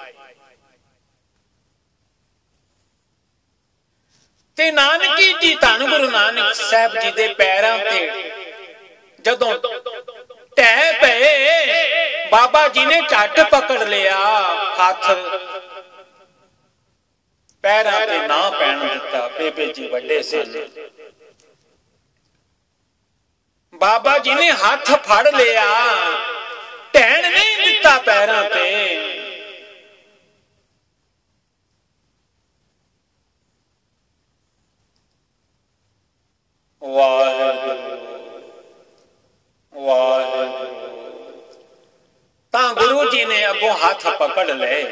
ਤੇ ਨਾਨਕੀ ਜੀ ਧੰਨ ਗੁਰੂ ਨਾਨਕ ਸਾਹਿਬ ਜੀ ਦੇ ਪੈਰਾਂ ਤੇ ਜਦੋਂ ਟਹਿ ਪਏ, ਬਾਬਾ ਜੀ ਨੇ ਝੱਟ ਪਕੜ ਲਿਆ ਹੱਥ, ਪੈਰਾਂ ਤੇ ਨਾ ਪੈਣ ਦਿੱਤਾ। ਬੇਬੇ ਜੀ ਵੱਡੇ ਸਨ। ਬਾਬਾ ਜੀ ਨੇ ਹੱਥ ਫੜ ਲਿਆ, ਢਹਿਣ ਨਹੀਂ ਦਿੱਤਾ ਪੈਰਾਂ ਤੇ। ਵਾਹਿਗੁਰੂ ਵਾਹਿਗੁਰੂ। ਤਾਂ ਗੁਰੂ ਜੀ ਨੇ ਅੱਗੋਂ ਹੱਥ ਪਕੜ ਲਏ।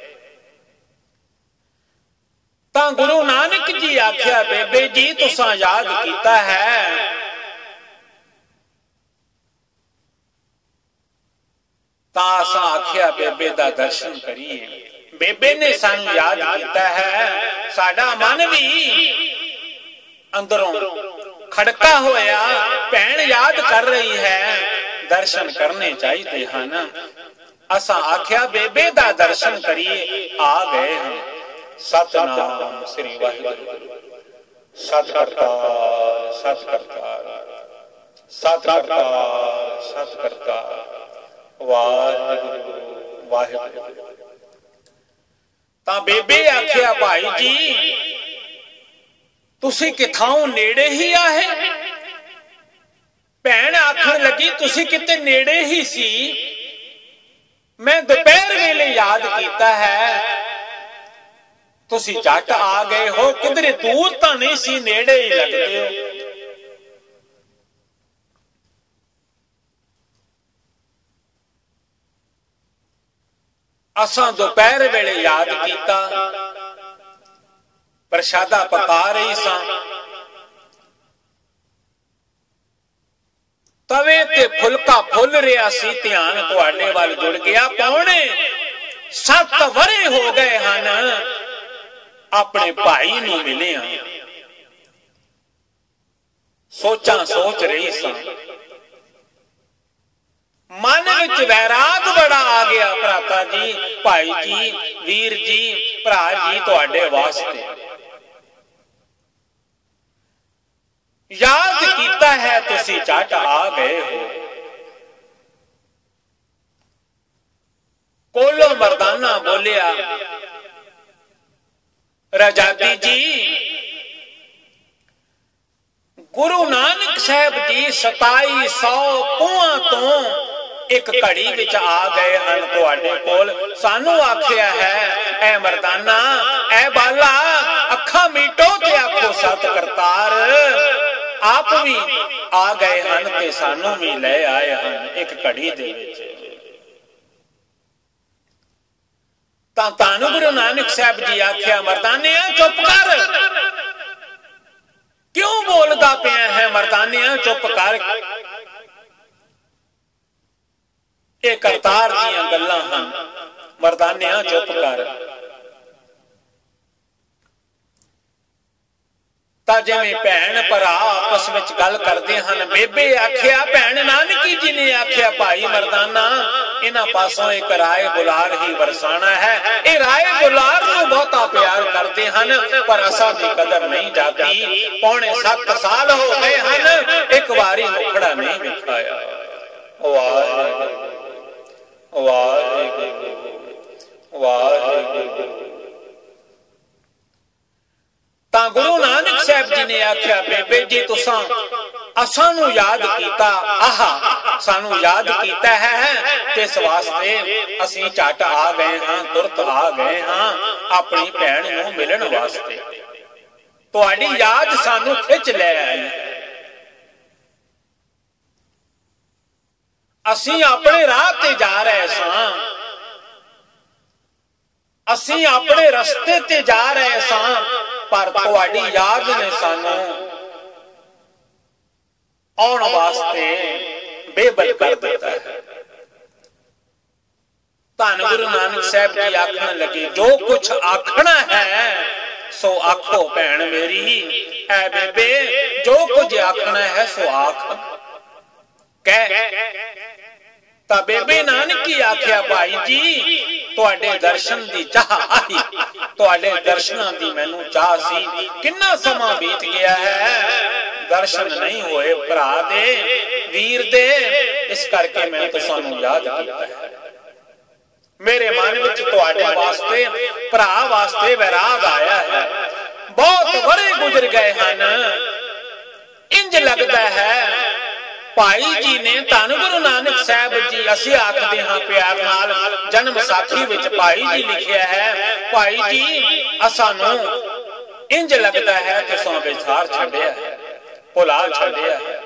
ਤਾਂ ਗੁਰੂ ਨਾਨਕ ਜੀ ਆਖਿਆ, ਬੇਬੇ ਜੀ ਤੁਸਾਂ ਯਾਦ ਕੀਤਾ ਹੈ, ਤਾਂ ਅਸਾਂ ਆਖਿਆ ਬੇਬੇ ਦਾ ਦਰਸ਼ਨ ਕਰੀਏ। ਬੇਬੇ ਨੇ ਸਾਨੂੰ ਯਾਦ ਕੀਤਾ ਹੈ। ਸਾਡਾ ਮਨ ਵੀ ਅੰਦਰੋਂ ਖੜਕਾ ਹੋਇਆ, ਭੈਣ ਯਾਦ ਕਰ ਰਹੀ ਹੈ, ਦਰਸ਼ਨ ਕਰਨੇ ਚਾਹੀਦੇ ਹਨ। ਅਸਾਂ ਆਖਿਆ ਬੇਬੇ ਦਾ ਦਰਸ਼ਨ ਕਰੀਏ, ਆ ਗਏ ਹਾਂ। ਸਤਨਾਮ ਸ੍ਰੀ ਵਾਹਿਗੁਰੂ। ਸਤ ਕਰਤਾਰ ਸਤ ਕਰਤਾਰ ਸਤ ਕਰਤਾਰ ਸਤ ਕਰਤਾਰ ਵਾਹਿਗੁਰੂ ਵਾਹਿਗੁਰੂ। ਤਾਂ ਬੇਬੇ ਆਖਿਆ ਭਾਈ ਜੀ ਤੁਸੀਂ ਕਿਥਾਂ ਨੇੜੇ ਹੀ ਆਏ? ਭੈਣ ਆਖਣ ਲੱਗੀ ਤੁਸੀਂ ਕਿਤੇ ਨੇੜੇ ਹੀ ਸੀ, ਮੈਂ ਦੁਪਹਿਰ ਵੇਲੇ ਯਾਦ ਕੀਤਾ ਹੈ, ਤੁਸੀਂ ਝੱਟ ਆ ਗਏ ਹੋ, ਕਿਧਰੇ ਦੂਰ ਤਾਂ ਨਹੀਂ ਸੀ, ਨੇੜੇ ਹੀ ਲੱਗਦੇ ਹੋ। ਅਸਾਂ ਦੁਪਹਿਰ ਵੇਲੇ ਯਾਦ ਕੀਤਾ, ਪ੍ਰਸ਼ਾਦਾ ਪਕਾ ਰਹੀ ਸਾਂ, ਤਵੇ ਤੇ ਫੁਲਕਾ ਫੁੱਲ ਰਿਹਾ ਸੀ, ਧਿਆਨ ਤੁਹਾਡੇ ਵੱਲ ਜੁੜ ਗਿਆ। ਪੌਣੇ ਸੱਤ ਵਰੇ ਹੋ ਗਏ ਹਨ ਆਪਣੇ ਭਾਈ ਨੂੰ ਮਿਲਿਆ। ਸੋਚਾਂ ਸੋਚ ਰਹੀ ਸਾਂ, ਮਨ ਵਿੱਚ ਵੈਰਾਗ ਬੜਾ ਆ ਗਿਆ। ਭਰਾਤਾ ਜੀ, ਭਾਈ ਜੀ, ਵੀਰ ਜੀ, ਭਰਾ ਜੀ, ਤੁਹਾਡੇ ਵਾਸਤੇ ਯਾਦ ਕੀਤਾ ਹੈ, ਤੁਸੀਂ ਝੱਟ ਆ ਗਏ ਹੋ। ਕੋਲੋਂ ਮਰਦਾਨਾ ਬੋਲਿਆ, ਰਜਾਦੀ ਜੀ, ਗੁਰੂ ਨਾਨਕ ਸਾਹਿਬ ਜੀ ਸਤਾਈ ਸੌ ਕੋਹਾਂ ਤੋਂ ਇੱਕ ਘੜੀ ਵਿੱਚ ਆ ਗਏ ਹਨ ਤੁਹਾਡੇ ਕੋਲ। ਸਾਨੂੰ ਆਖਿਆ ਹੈ, ਐ ਮਰਦਾਨਾ, ਐ ਬਾਲਾ, ਅੱਖਾਂ ਮੀਟੋ ਤੇ ਆਖੋ ਸਤ ਕਰਤਾਰ। ਆਪ ਵੀ ਆ ਗਏ ਹਨ ਤੇ ਸਾਨੂੰ ਵੀ ਲੈ ਆਏ ਹਨ ਇੱਕ ਘੜੀ ਦੇ ਵਿੱਚ। ਤਾਂ ਧੰਨ ਗੁਰੂ ਨਾਨਕ ਸਾਹਿਬ ਜੀ ਆਖਿਆ, ਮਰਦਾਨਿਆਂ ਚੁੱਪ ਕਰ, ਕਿਉਂ ਬੋਲਦਾ ਪਿਆ ਹੈ? ਮਰਦਾਨਿਆਂ ਚੁੱਪ ਕਰ, ਇਹ ਕਰਤਾਰ ਦੀਆਂ ਗੱਲਾਂ ਹਨ। ਮਰਦਾਨਿਆਂ ਚੁੱਪ ਕਰ। ਤਾਂ ਜਿਵੇਂ ਭੈਣ ਭਰਾ ਆਪਸ ਵਿੱਚ ਗੱਲ ਕਰਦੇ ਹਨ, ਬੇਬੇ ਆਖਿਆ, ਭੈਣ ਨਾਨਕੀ ਜੀ ਨੇ ਆਖਿਆ, ਭਾਈ ਮਰਦਾਨਾ, ਇਹਨਾਂ ਪਾਸੋਂ ਇੱਕ ਰਾਏ ਗੁਲਾਰ ਹੀ ਵਰਸਾਣਾ ਹੈ। ਇਹ ਰਾਏ ਗੁਲਾਰ ਨੂੰ ਬਹੁਤਾ ਪਿਆਰ ਕਰਦੇ ਹਨ, ਪਰ ਅਸਾਂ ਦੀ ਕਦਰ ਨਹੀਂ ਜਾਪਦੀ। ਪੌਣੇ ਸੱਤ ਸਾਲ ਹੋ ਗਏ ਹਨ, ਇੱਕ ਵਾਰੀ ਮੁਖੜਾ ਨਹੀਂ ਵਿਖਾਇਆ। ਵਾਹਿਗੁਰੂ ਵਾਹਿਗੁਰੂ ਵਾਹਿਗੁਰੂ। ਤਾਂ ਗੁਰੂ ਨਾਨਕ ਸਾਹਿਬ ਜੀ ਨੇ ਆਖਿਆ, ਬੇਬੇ ਜੀ, ਤੁਸਾਂ ਅਸਾਂ ਨੂੰ ਯਾਦ ਕੀਤਾ, ਆਹ ਸਾਨੂੰ ਯਾਦ ਕੀਤਾ ਹੈ, ਤੇ ਇਸ ਵਾਸਤੇ ਅਸੀਂ ਝੱਟ ਆ ਗਏ ਹਾਂ, ਤੁਰਤ ਆ ਗਏ ਹਾਂ ਆਪਣੀ ਭੈਣ ਨੂੰ ਮਿਲਣ ਵਾਸਤੇ। ਤੁਹਾਡੀ ਯਾਦ ਸਾਨੂੰ ਖਿੱਚ ਲੈ ਆਈ। ਅਸੀਂ ਆਪਣੇ ਰਾਹ ਤੇ ਜਾ ਰਹੇ ਸਾਂ, ਅਸੀਂ ਆਪਣੇ ਰਸਤੇ ਤੇ ਜਾ ਰਹੇ ਸਾਂ, ਪਰ ਤੁਹਾਡੀ ਯਾਦ ਨੇ ਸਾਨੂੰ ਆਉਣ ਵਾਸਤੇ ਬੇਬਲ ਕਰ ਦਿੱਤਾ ਹੈ। ਧੰਨ ਗੁਰੂ ਨਾਨਕ ਸਾਹਿਬ ਜੀ ਆਖਣ ਲੱਗੇ, ਜੋ ਕੁਛ ਆਖਣਾ ਹੈ ਸੋ ਆਖੋ ਭੈਣ ਮੇਰੀ। ਐ ਬੇਬੇ, ਜੋ ਕੁਝ ਆਖਣਾ ਹੈ ਸੋ ਆਖ ਕਹਿ। ਤਾਂ ਬੇਬੇ ਨਾਨਕੀ ਆਖਿਆ, ਭਾਈ ਜੀ, ਤੁਹਾਡੇ ਦਰਸ਼ਨ ਦੀ ਚਾਹ ਆਈ, ਤੁਹਾਡੇ ਦਰਸ਼ਨਾਂ ਦੀ ਮੈਨੂੰ ਚਾਹ ਸੀ। ਕਿੰਨਾ ਸਮਾਂ ਬੀਤ ਗਿਆ ਹੈ, ਦਰਸ਼ਨ ਨਹੀਂ ਹੋਏ ਭਰਾ ਦੇ, ਵੀਰ ਦੇ, ਇਸ ਕਰਕੇ ਮੈਂ ਤੁਹਾਨੂੰ ਯਾਦ ਕੀਤਾ ਹੈ। ਮੇਰੇ ਮਨ ਵਿੱਚ ਤੁਹਾਡੇ ਵਾਸਤੇ, ਭਰਾ ਵਾਸਤੇ ਵੈਰਾਗ ਆਇਆ ਹੈ। ਬਹੁਤ ਵਰੇ ਗੁਜ਼ਰ ਗਏ ਹਨ, ਇੰਜ ਲੱਗਦਾ ਹੈ ਭਾਈ ਜੀ ਨੇ, ਧੰਨ ਗੁਰੂ ਨਾਨਕ ਸਾਹਿਬ ਜੀ, ਅਸੀਂ ਆਖਦੇ ਹਾਂ ਪਿਆਰ ਨਾਲ, ਜਨਮ ਸਾਖੀ ਵਿੱਚ ਭਾਈ ਜੀ ਲਿਖਿਆ ਹੈ, ਭਾਈ ਜੀ, ਅਸਾਂ ਨੂੰ ਇੰਜ ਲੱਗਦਾ ਹੈ ਤੁਸਾਂ ਵਿਸਾਰ ਛੱਡਿਆ ਹੈ, ਭੁਲਾ ਛੱਡਿਆ ਹੈ।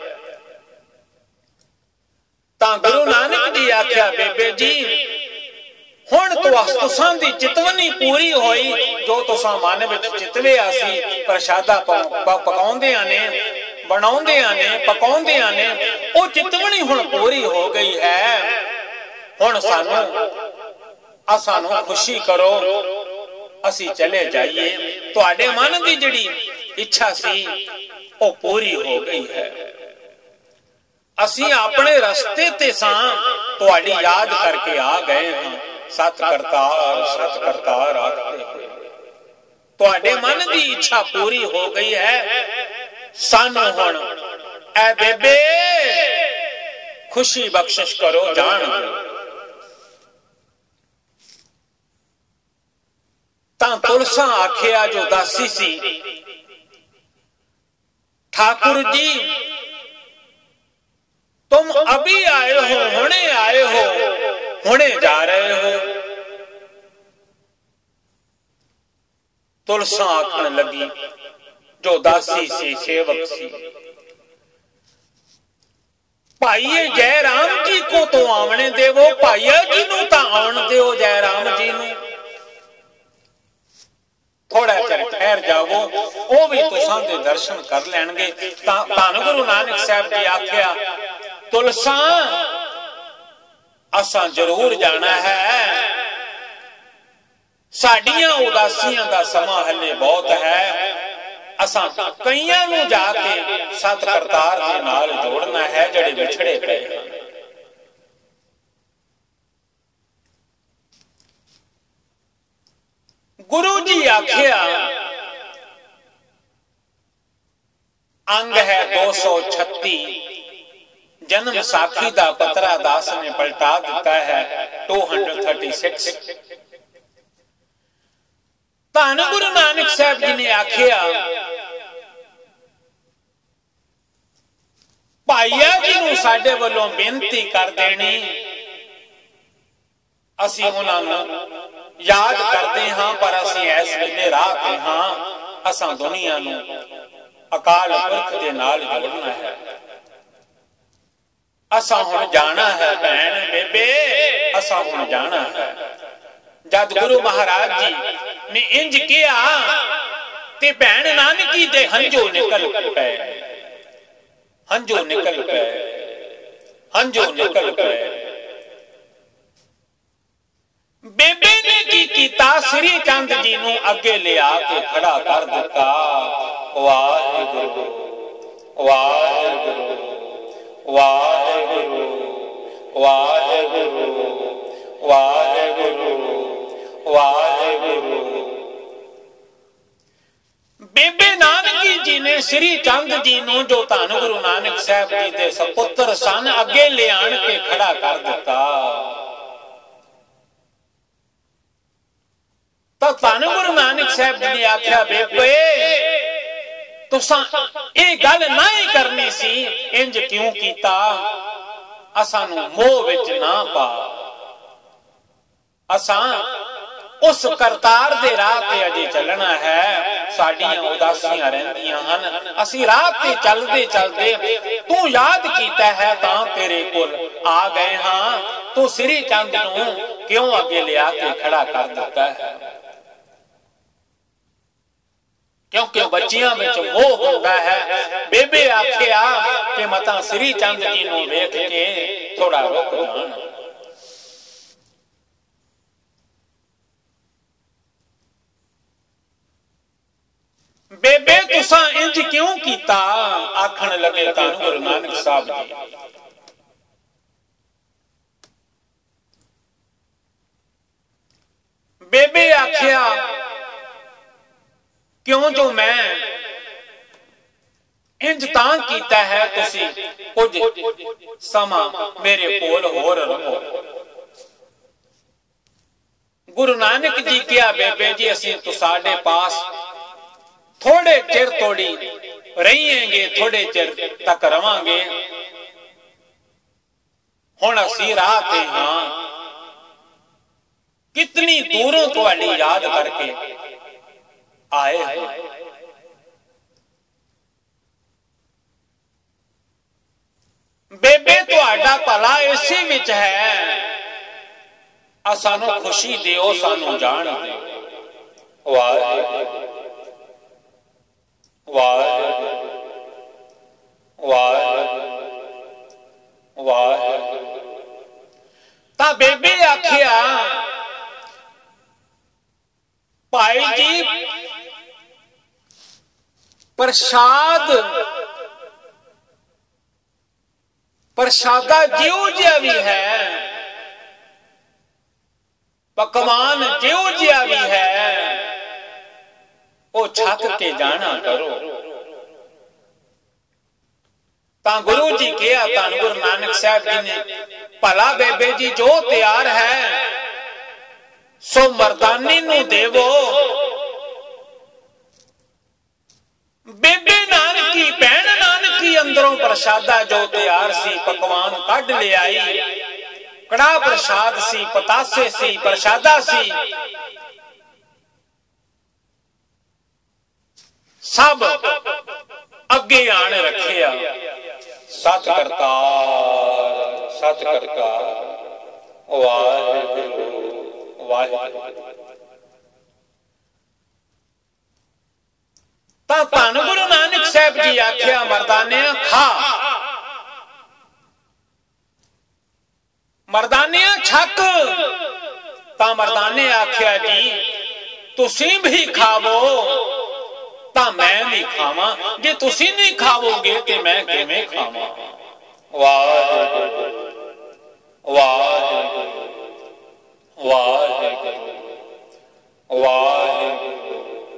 ਤਾਂ ਗੁਰੂ ਨਾਨਕ ਜੀ ਆਖਿਆ, ਬੇਬੇ ਜੀ, ਹੁਣ ਤੁਸਾਂ ਦੀ ਚਿਤਵਨੀ ਪੂਰੀ ਹੋਈ। ਜੋ ਤੁਸਾਂ ਮਨ ਵਿੱਚ ਚਿਤਵਿਆ ਸੀ, ਪ੍ਰਸ਼ਾਦਾ ਪਕਾਉਂਦਿਆਂ ਨੇ, ਬਣਾਉਂਦਿਆਂ ਨੇ, ਪਕਾਉਂਦਿਆਂ ਨੇ, ਉਹ ਚਿਤਵਨੀ ਹੁਣ ਪੂਰੀ ਹੋ ਗਈ ਹੈ। ਹੁਣ ਸਾਨੂੰ ਅਸਾਂ ਨੂੰ ਖੁਸ਼ੀ ਕਰੋ, ਅਸੀਂ ਚਲੇ ਜਾਈਏ। ਤੁਹਾਡੇ ਮਨ ਦੀ ਜਿਹੜੀ ਇੱਛਾ ਸੀ, ਉਹ ਪੂਰੀ ਹੋ ਗਈ ਹੈ। ਅਸੀਂ ਆਪਣੇ ਰਸਤੇ ਤੇ ਸਾਂ, ਤੁਹਾਡੀ ਯਾਦ ਕਰਕੇ ਆ ਗਏ ਹਾਂ। ਸਤ ਕਰਤਾਰ ਸਤ ਕਰਤਾਰ ਆਖਦੇ ਹੋਏ ਤੁਹਾਡੇ ਮਨ ਦੀ ਇੱਛਾ ਪੂਰੀ ਹੋ ਗਈ ਹੈ। ਸਾਨੂੰ ਹੁਣ ਐ ਬੇਬੇ खुशी बख्शिश करो जान दो। तां तुलसा आखिया जो दासी सी, ठाकुर जी तुम अभी आए हो, हुणे आए हो, हुणे जा रहे हो। तुलसा आखन लगी जो दासी सी सेवक सी, भाईए जय राम जी को तो आवने देवो, भाईया जी नू तां आउण दिओ। जय राम जी नू थोड़ा चिर ठहर जावो, वो भी तुसां दे दर्शन कर लैणगे। धन गुरु नानक साहब जी आख्या तुलसा असां जरूर जाना है, साडियां उदासियां दा समा हले बहुत है। असां कईयां नू जाके सत करतार दे नाल जोड़ना है जिहड़े विछड़े पे हैं। गुरु जी आखिया अंग है दो सौ छत्ती, जन्म साखी दा पतरा दास ने पलटा दिता है दो सौ छत्तीस। धन गुरु नानक साहब जी ने आखिया भाईया जी नू साडे वल्लों बेनती कर देनी, असी उन्हां नू याद करते हां पर असी इस वेले राह ते हां। असां दुनिया नू अकाल पुरख दे नाल जोड़ना है। असां हुण जाना है भैन बेबे, असां हुण जाना है। जद गुरु महाराज जी ने इंज किया ते भैन नानकी दे हंजू निकल पे, हंजू निकल पे, हंजू निकल पे। बेबे ने की कीता, श्री चंद जी नू अगे ले आके खड़ा कर दिता। वाहिगुरु वाहिगुरु वाहिगुरु वाहिगुरु वाहिगुरु वाहिगुरु। बेबे नानकी जी ने श्री चंद जी नू जो धन गुरु नानक साहब जी दे सपुत्र सन अगे ले आन के खड़ा कर दिता। तो धन गुरु नानक साहब जी ने आख्या बेबे तुसां ये गल ना ही करनी सी, इंज क्यों कीता? असां नू मोह विच ना पा। असां उस करतार दे राह ते अजे चलना है। साडियां उदासियां रहंदियां हन, असी राह ते चलदे चलदे तू याद कीता है तां तेरे कोल आ गए हां। तू श्री चंद नू क्यों अगे लिया के खड़ा कर दिता है? क्योंकि बच्चियां विच मोह होंदा है। बेबे आखिया कि मता श्री चंद जी नू वेख के थोड़ा रुक जाण। बेबे तुसा इंज क्यों कीता? आखन लगे धन गुरु नानक साहब जी बेबे आखिया क्यों जो मैं इंज तां कीता है तुसी कुछ समा मेरे कोल होर रहो। गुरु नानक जी क्या बेबे जी असी तुसाडे पास थोड़े चिर तोड़ी रहिएंगे, थोड़े चिर तक रवांगे। हुण असी राह ते हां, कितनी दूरों तुहाडी याद करके आए हैं। बेबे तुहाडा भला इसी विच है, सानू खुशी दिओ, सानू जान दिओ। वाहिगुरु वाहिगुरु वाहिगुरु वाहिगुरु। ता बेबे आखिया भाई जी प्रसाद प्रसादा जिहो जिहा भी है, पकवान जिहो जिहा भी है, वो छक के जाना करो। ता गुरु जी कहा, धन गुरु नानक साहब जी ने, भला बेबे जी जो तैयार है सो मर्दानी नू देवो। बेबे नानकी भैन नानकी अंदरों प्रसादा जो तैयार सी पकवान कढ़ ले आई। कड़ा प्रसाद सी, पतासे सी, प्रसादा सी, सब अगे आन रखिया। सत करतार सत करतार वाहिगुरू वाहिगुरू। ता धन गुरु नानक साहब जी आख्या, मर्दाने खा, मर्दाने छक। ता मर्दाने आख्या, जी तुसी भी खावो ता मैं भी खावा, जे तुसी नहीं खावोगे तो मैं किवें खावा। वाहिगुरू वाहिगुरू वाहिगुरू वाहिगुरू।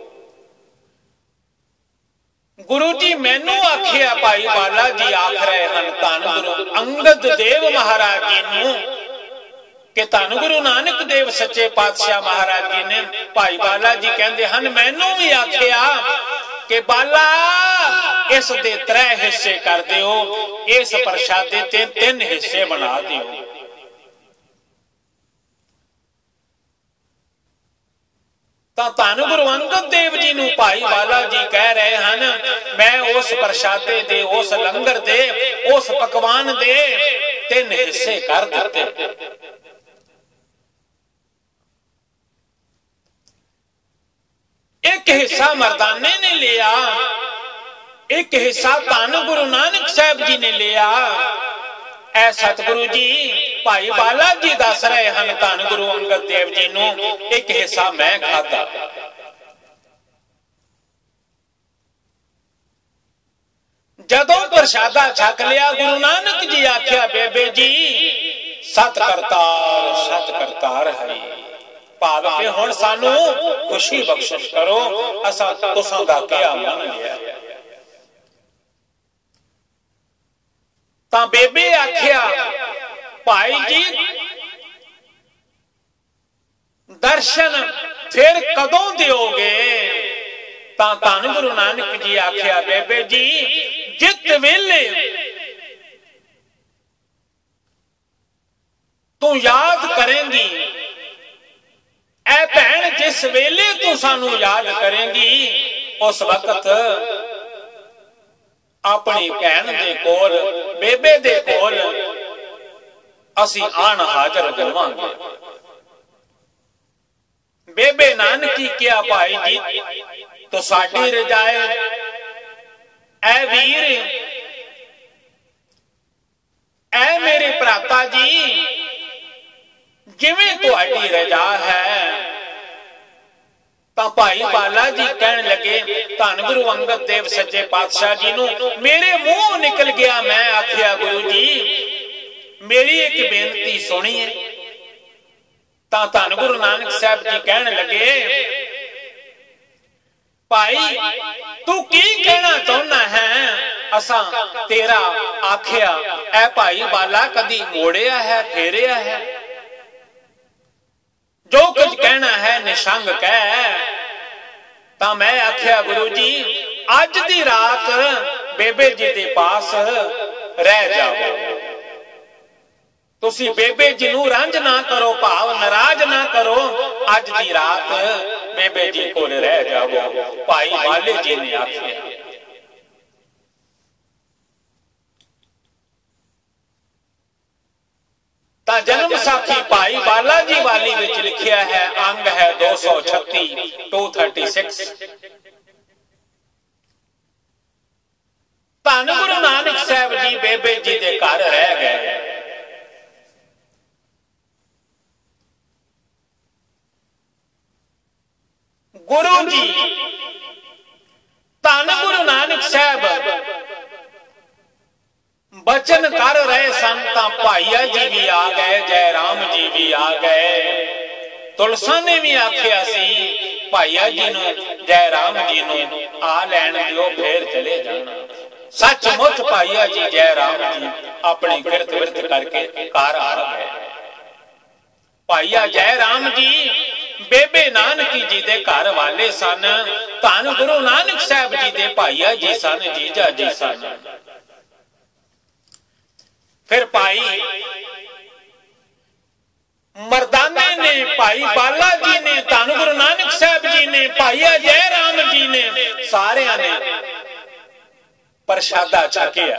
गुरु जी मैनू आखिया, भाई बाला जी आख रहे हैं धन गुरु अंगद देव महाराज जी नू कि धन गुरु नानक देव सच्चे पातशाह महाराज जी ने भाई बाला जी कहते हैं मैनू भी आखिया कि बाला इस दे त्रै हिस्से कर दियो, इस प्रसादे ते तीन हिस्से बना दियो। तो धन गुरु अंगद देव जी नू भाई बाला जी कह रहे हैं, मैं उस प्रसादे दे, उस लंगर दे, उस पकवान दे तीन हिस्से कर दिते। एक हिस्सा मर्दाने ने लिया, एक हिस्सा धन गुरु नानक साहब जी ने लिया। ऐ सतगुरु जी भाई बाला जी दस रहे हैं धन गुरु अंगद देव जी नू, एक हिस्सा मैं खादा। जदों प्रसादा छक लिया, गुरु नानक जी आख्या, बेबे जी सत करतार सत करतार हरि, भाव के हुण सानू खुशी बख्शिश करो, असा तुसां दा क्या मन लिया। ता बेबे आख्या, भाई जी दर्शन फिर कदों दिओगे? ता धन गुरु नानक जी आख्या, बेबे जी जित वेले तू याद करेंगी, ऐ भैन जिस वेले तू सानू याद करेंगी, उस वक्त अपनी भैन दे कोल, बेबे दे कोल असी आन हाजर होवांगे। बेबे नानकी क्या, भाई जी तो साडी रजाए, ऐ वीर ऐ मेरे भराता जी, जिवें तुहाडी रजा है। ता भाई बाला जी कहने लगे, धन गुरु अंगद देव सच्चे पातशाह जी नू मेरे मुंह निकल गया, मैं आख्या गुरु जी मेरी एक बेनती सुनिए। ता धन गुरु नानक साहब जी कहने लगे, भाई तू की कहना चाहना है? असा तेरा आख्या ऐ भाई बाला कदी मोड़िया है, फेरिया है? जो कुछ कहना है निशंग कह। ता मैं आख्या गुरु जी अज दी रात बेबे जी दे पास रह जाओ, तुसी बेबे जी नू रंज ना करो, भाव नाराज ना करो, अज दी रात बेबे जी कोल रह जाओ। भाई बाले जी ने आख्या। ता जन्म साखी भाई बाला जी वाली विच लिखिया है, अंग है दो सौ छत्ती टू थर्टी सिक्स। धन गुरु नानक साहब जी बेबे जी दे घर रह गए। गुरु जी धन गुरु नानक बचन कर रहे सन तां भाईया जी भी आ गए, जय राम जी भी आ गए। तुलसा ने भी आखिया सी भाईया जी नूं जय राम जी नूं आ लैण दिओ, फिर चले जाना। सचमुच भाईया जी जय राम जी अपनी किरत विरत करके घर आ गए। भाईया जय राम जी बेबे नानकी जी दे घर वाले सन, धन गुरु नानक साहब जी दे भाईया जी सन, जीजा जी सन। फिर भाई मर्दाने ने, भाई बाला जी ने, धन गुरु नानक साहब जी ने, भाईया जय राम जी ने, सारे ने प्रशादा छकिया।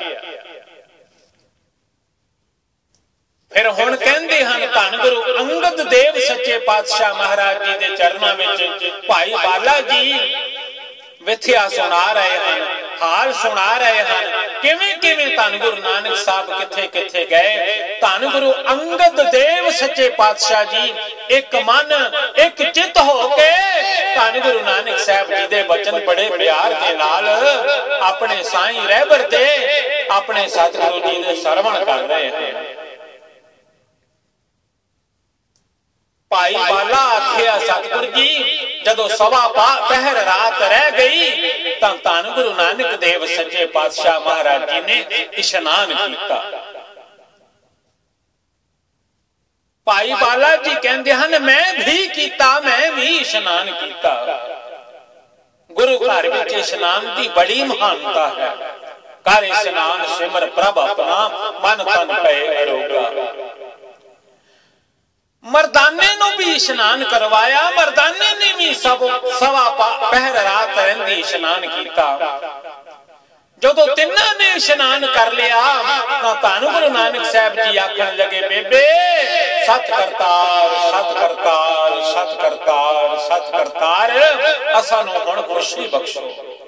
फिर हुण कहंदे हन धन गुरु अंगद देव सच्चे पातशाह महाराज जी दे चरनां विच भाई बाला जी विथिया सुना रहे हैं, हाल सुना रहे हैं, किवें किवें धन गुरु नानक साहब किथे किथे गए। धन गुरु अंगद देव सच्चे पातशाह जी एक मन एक चित हो के धन गुरु नानक साहब जी दे वचन बड़े प्यार दे नाल अपने साईं रहबर दे, अपने सतगुरु जी दे सरवण कर रहे हैं। भाई बाला आखिया सतगुरु जी जदों सवा पहर रात रह गई तां धन गुरु नानक देव सच्चे पातशाह महाराज जी ने इशनान किया। भाई बाला जी कहंदे हन मैं भी कीता, मैं भी इशनान किया। गुरु घर विच इशनान की बड़ी महानता है। कर इशनान सिमर प्रभ अपना, मन तन पए अरोगा। मर्दाने नूं भी इशनान करवाया, मर्दाने ने भी सब सवा पहर रात रहिंदी इशनान किया। जदों तिन्हां ने इशनान कर लिया तां धन गुरु नानक साहब जी आखण लगे बेबे सत करतार सत करतार सत करतार सत करतार, असां नूं हुण खुशी बख्शो।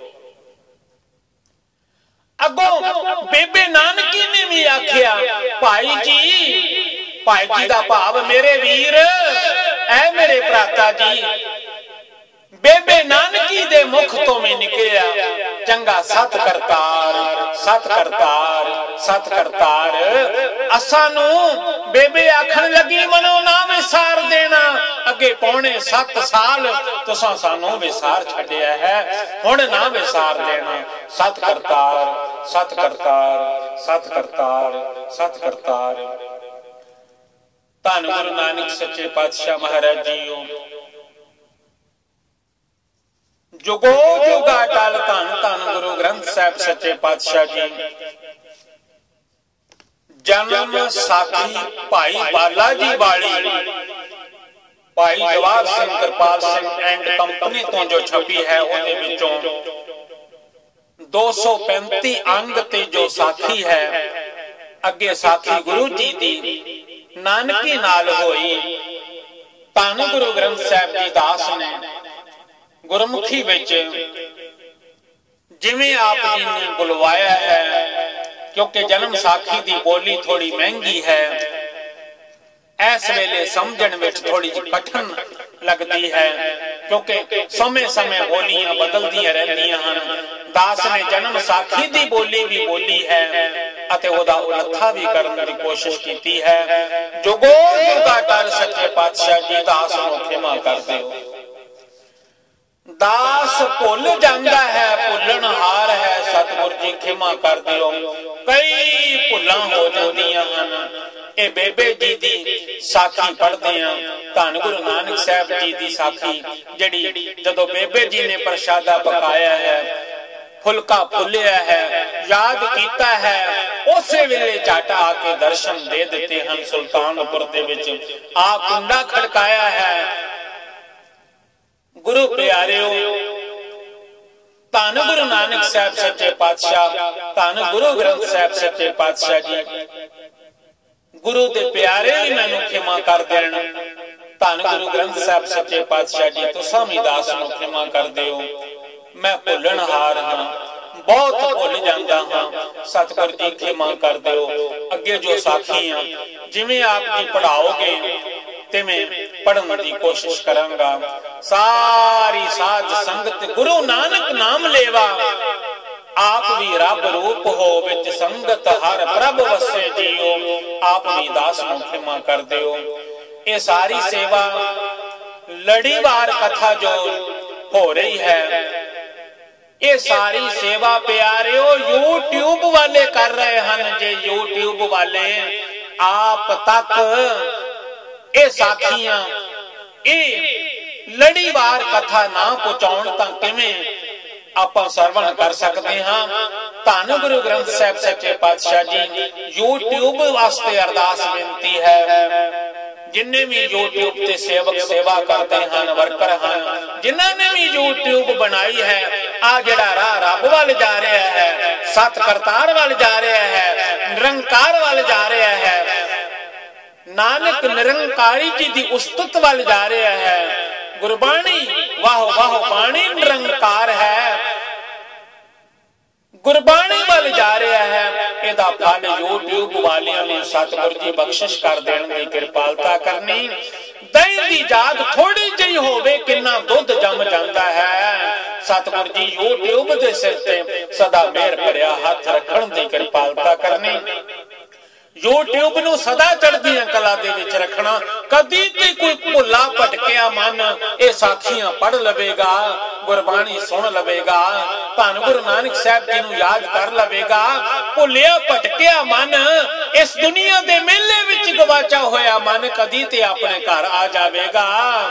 अगों बेबे नानकी ने भी आखिया भाई जी, भाई जी दा भाव मेरे वीर ऐ मेरे भराता जी, बेबे नानकी दे मुख तो मैं निकलिया चंगा सत करतार सत करतार सत करतार। असानू बेबे आखण लगी मनो ना विसार देना, अगे पौने सत साल तुसां सानू विसार छड्डिया है, हुण ना विसार देना। सत करतार सत करतार सत करतार सत करतार। धन गुरु नानक सच्चे पातशाह महाराज जी जुगो जुगा टल धन धन गुरु ग्रंथ साहब सच्चे पातशाह जी जन्म साखी भाई बाला जी वाली भाई जवाहर सिंह कृपाल सिंह एंड कंपनी तो जो छपी है उहदे विचों दो सौ पैंती अंग ते जो साखी है, अगे साखी गुरु जी दी नानकी नाल होई। धन गुरु ग्रंथ साहब जी दास ने गुरमुखी विच जिवें आप जी ने बुलवाया है, क्योंकि जन्म साखी दी बोली थोड़ी महंगी है, इस वेले समझण विच थोड़ी कठिन लगती है, क्योंकि समय समय बोलियां बदलदियां रहंदियां हन। दास ने जन्म साखी दी बोली भी बोली है अते ओदा उलथा भी करने की कोशिश की है। जुगो जुगा टल सच्चे पातशाह जी दास नूं खिमा कर दिओ। दास भुल जांदा है भुलण हार है, सतगुर जी खिमा कर दिओ। कई भुलां हो जांदियां हन। ए बेबे जी दी साखी पढ़दे हां, धन गुरु नानक साहब जी दी साखी जिहड़ी जदों बेबे जी ने प्रशादा पकाया है, फुलका फुलिया है, याद कीता है, उसे वेले झट आके दर्शन दे देते हैं। सुल्तानपुर दे विच आ कुंडा खड़काया है। गुरु प्यारेओ धन गुरु नानक साहब सच्चे पातशाह, धन गुरु ग्रंथ साहब सच्चे पातशाह जी गुरु दे प्यारे भी मैनू खिमा कर देण। धन गुरु ग्रंथ साहब सच्चे पातशाह जी तुसां भी दास नूं खिमा कर दिओ। मैं भुलण हार हां, बहुत भुल जांदा हां, सतगुर जी खिमा कर दिओ। अगे जो साखी हां जिवें आप जी पढ़ाओगे तिवें पढ़न की कोशिश करांगा। सारी साध संगत गुरु नानक नाम लेवा, आप भी रब रूप हो विच संगत हर प्रभ वसे जियो। आप भी दास नूं खिमा कर दियो। ये सारी सेवा लड़ीवार कथा जो हो रही है, ये सारी सेवा प्यारियो यूट्यूब वाले कर रहे हैं। जे यूट्यूब वाले आप तक ये साखियां ये लड़ीवार कथा ना पहुंचाउण तां किवें ਆਪਾਂ ਸਰਵਣ कर सकते हाँ। धन गुरु ग्रंथ साहिब सच्चे पातशाह जी यूट्यूब वास्ते अरदास बेनती है, जिन्हें भी यूट्यूब ते सेवक सेवा करते हैं, वर्कर हैं, जिन्होंने भी यूट्यूब बनाई है, आ जिहड़ा राह रब वाल जा रहा है, सत करतार वाल जा रहा है, निरंकार वाल जा रहा है, नानक निरंकारी जी की उस्तत वाल जा रहा है। गुरबाणी वाह वाह बाणी निरंकार है, गुरबाणी वाल जा रहा है। इहदा फल यूट्यूब वालियां ने सतगुर जी बख्शिश कर देण दी किरपालता करनी। दही दी जाग थोड़ी जी होवे किन्ना दुध जम जाता है। सतगुर जी यूट्यूब दे सिर ते सदा मेहर भरिया हाथ रखण दी किरपालता करनी। यूट्यूब नूं सदा चढ़दियां कला दे विच रखना। कदी ते कोई भुला भटकिया मन ये साखियां पढ़ लवेगा, गुरबाणी सुन लवेगा, धन गुरु नानक साहब जी नूं याद कर लवेगा। भुलिया भटकिया मन इस दुनिया दे मेले विच गवाचा होया मन कदी ते अपने घर आ जावेगा।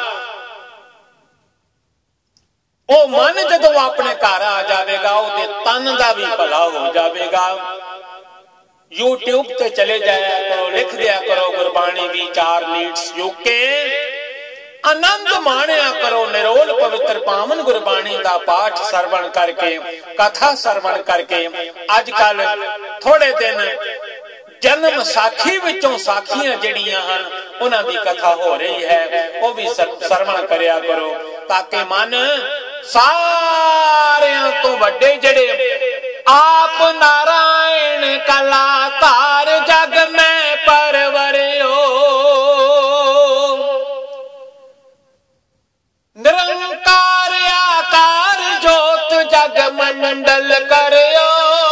ओ मन जदों अपने घर आ जावेगा ओदे तन दा भी भला हो जावेगा। यूट्यूब ते चले जाया करो, लिख दिया करो गुरबाणी दी चार लीड्स यूके, आनंद माणिया करो। निरोल पवित्र पावन गुरबाणी दा पाठ सरवण करके, कथा सरवण करके। अजकल थोड़े दिन जन्म साखी विचों साखियां जड़ियां हन उन्हां दी कथा हो रही है, वो भी सरवण करया करो ताकि मन सारियां तो वड्डे जड़े आप नारायण कलाकार जग में परवरियो, निरंकार आकार जोत जग मंडल करियो।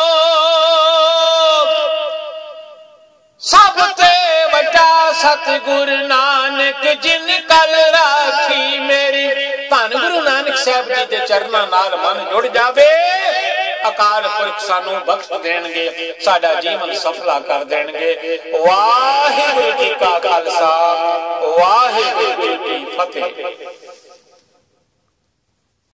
सब ते वड्डा सतगुर नानक जिन कल राखी मेरी। धन गुरु नानक साहब जी के चरनां नाल मन जुड़ जावे। अकाल पुरख सानू बख्श देणगे, साडा जीवन सफला कर देणगे। वाहिगुरु जी का खालसा, वाहिगुरु जी की फतेह।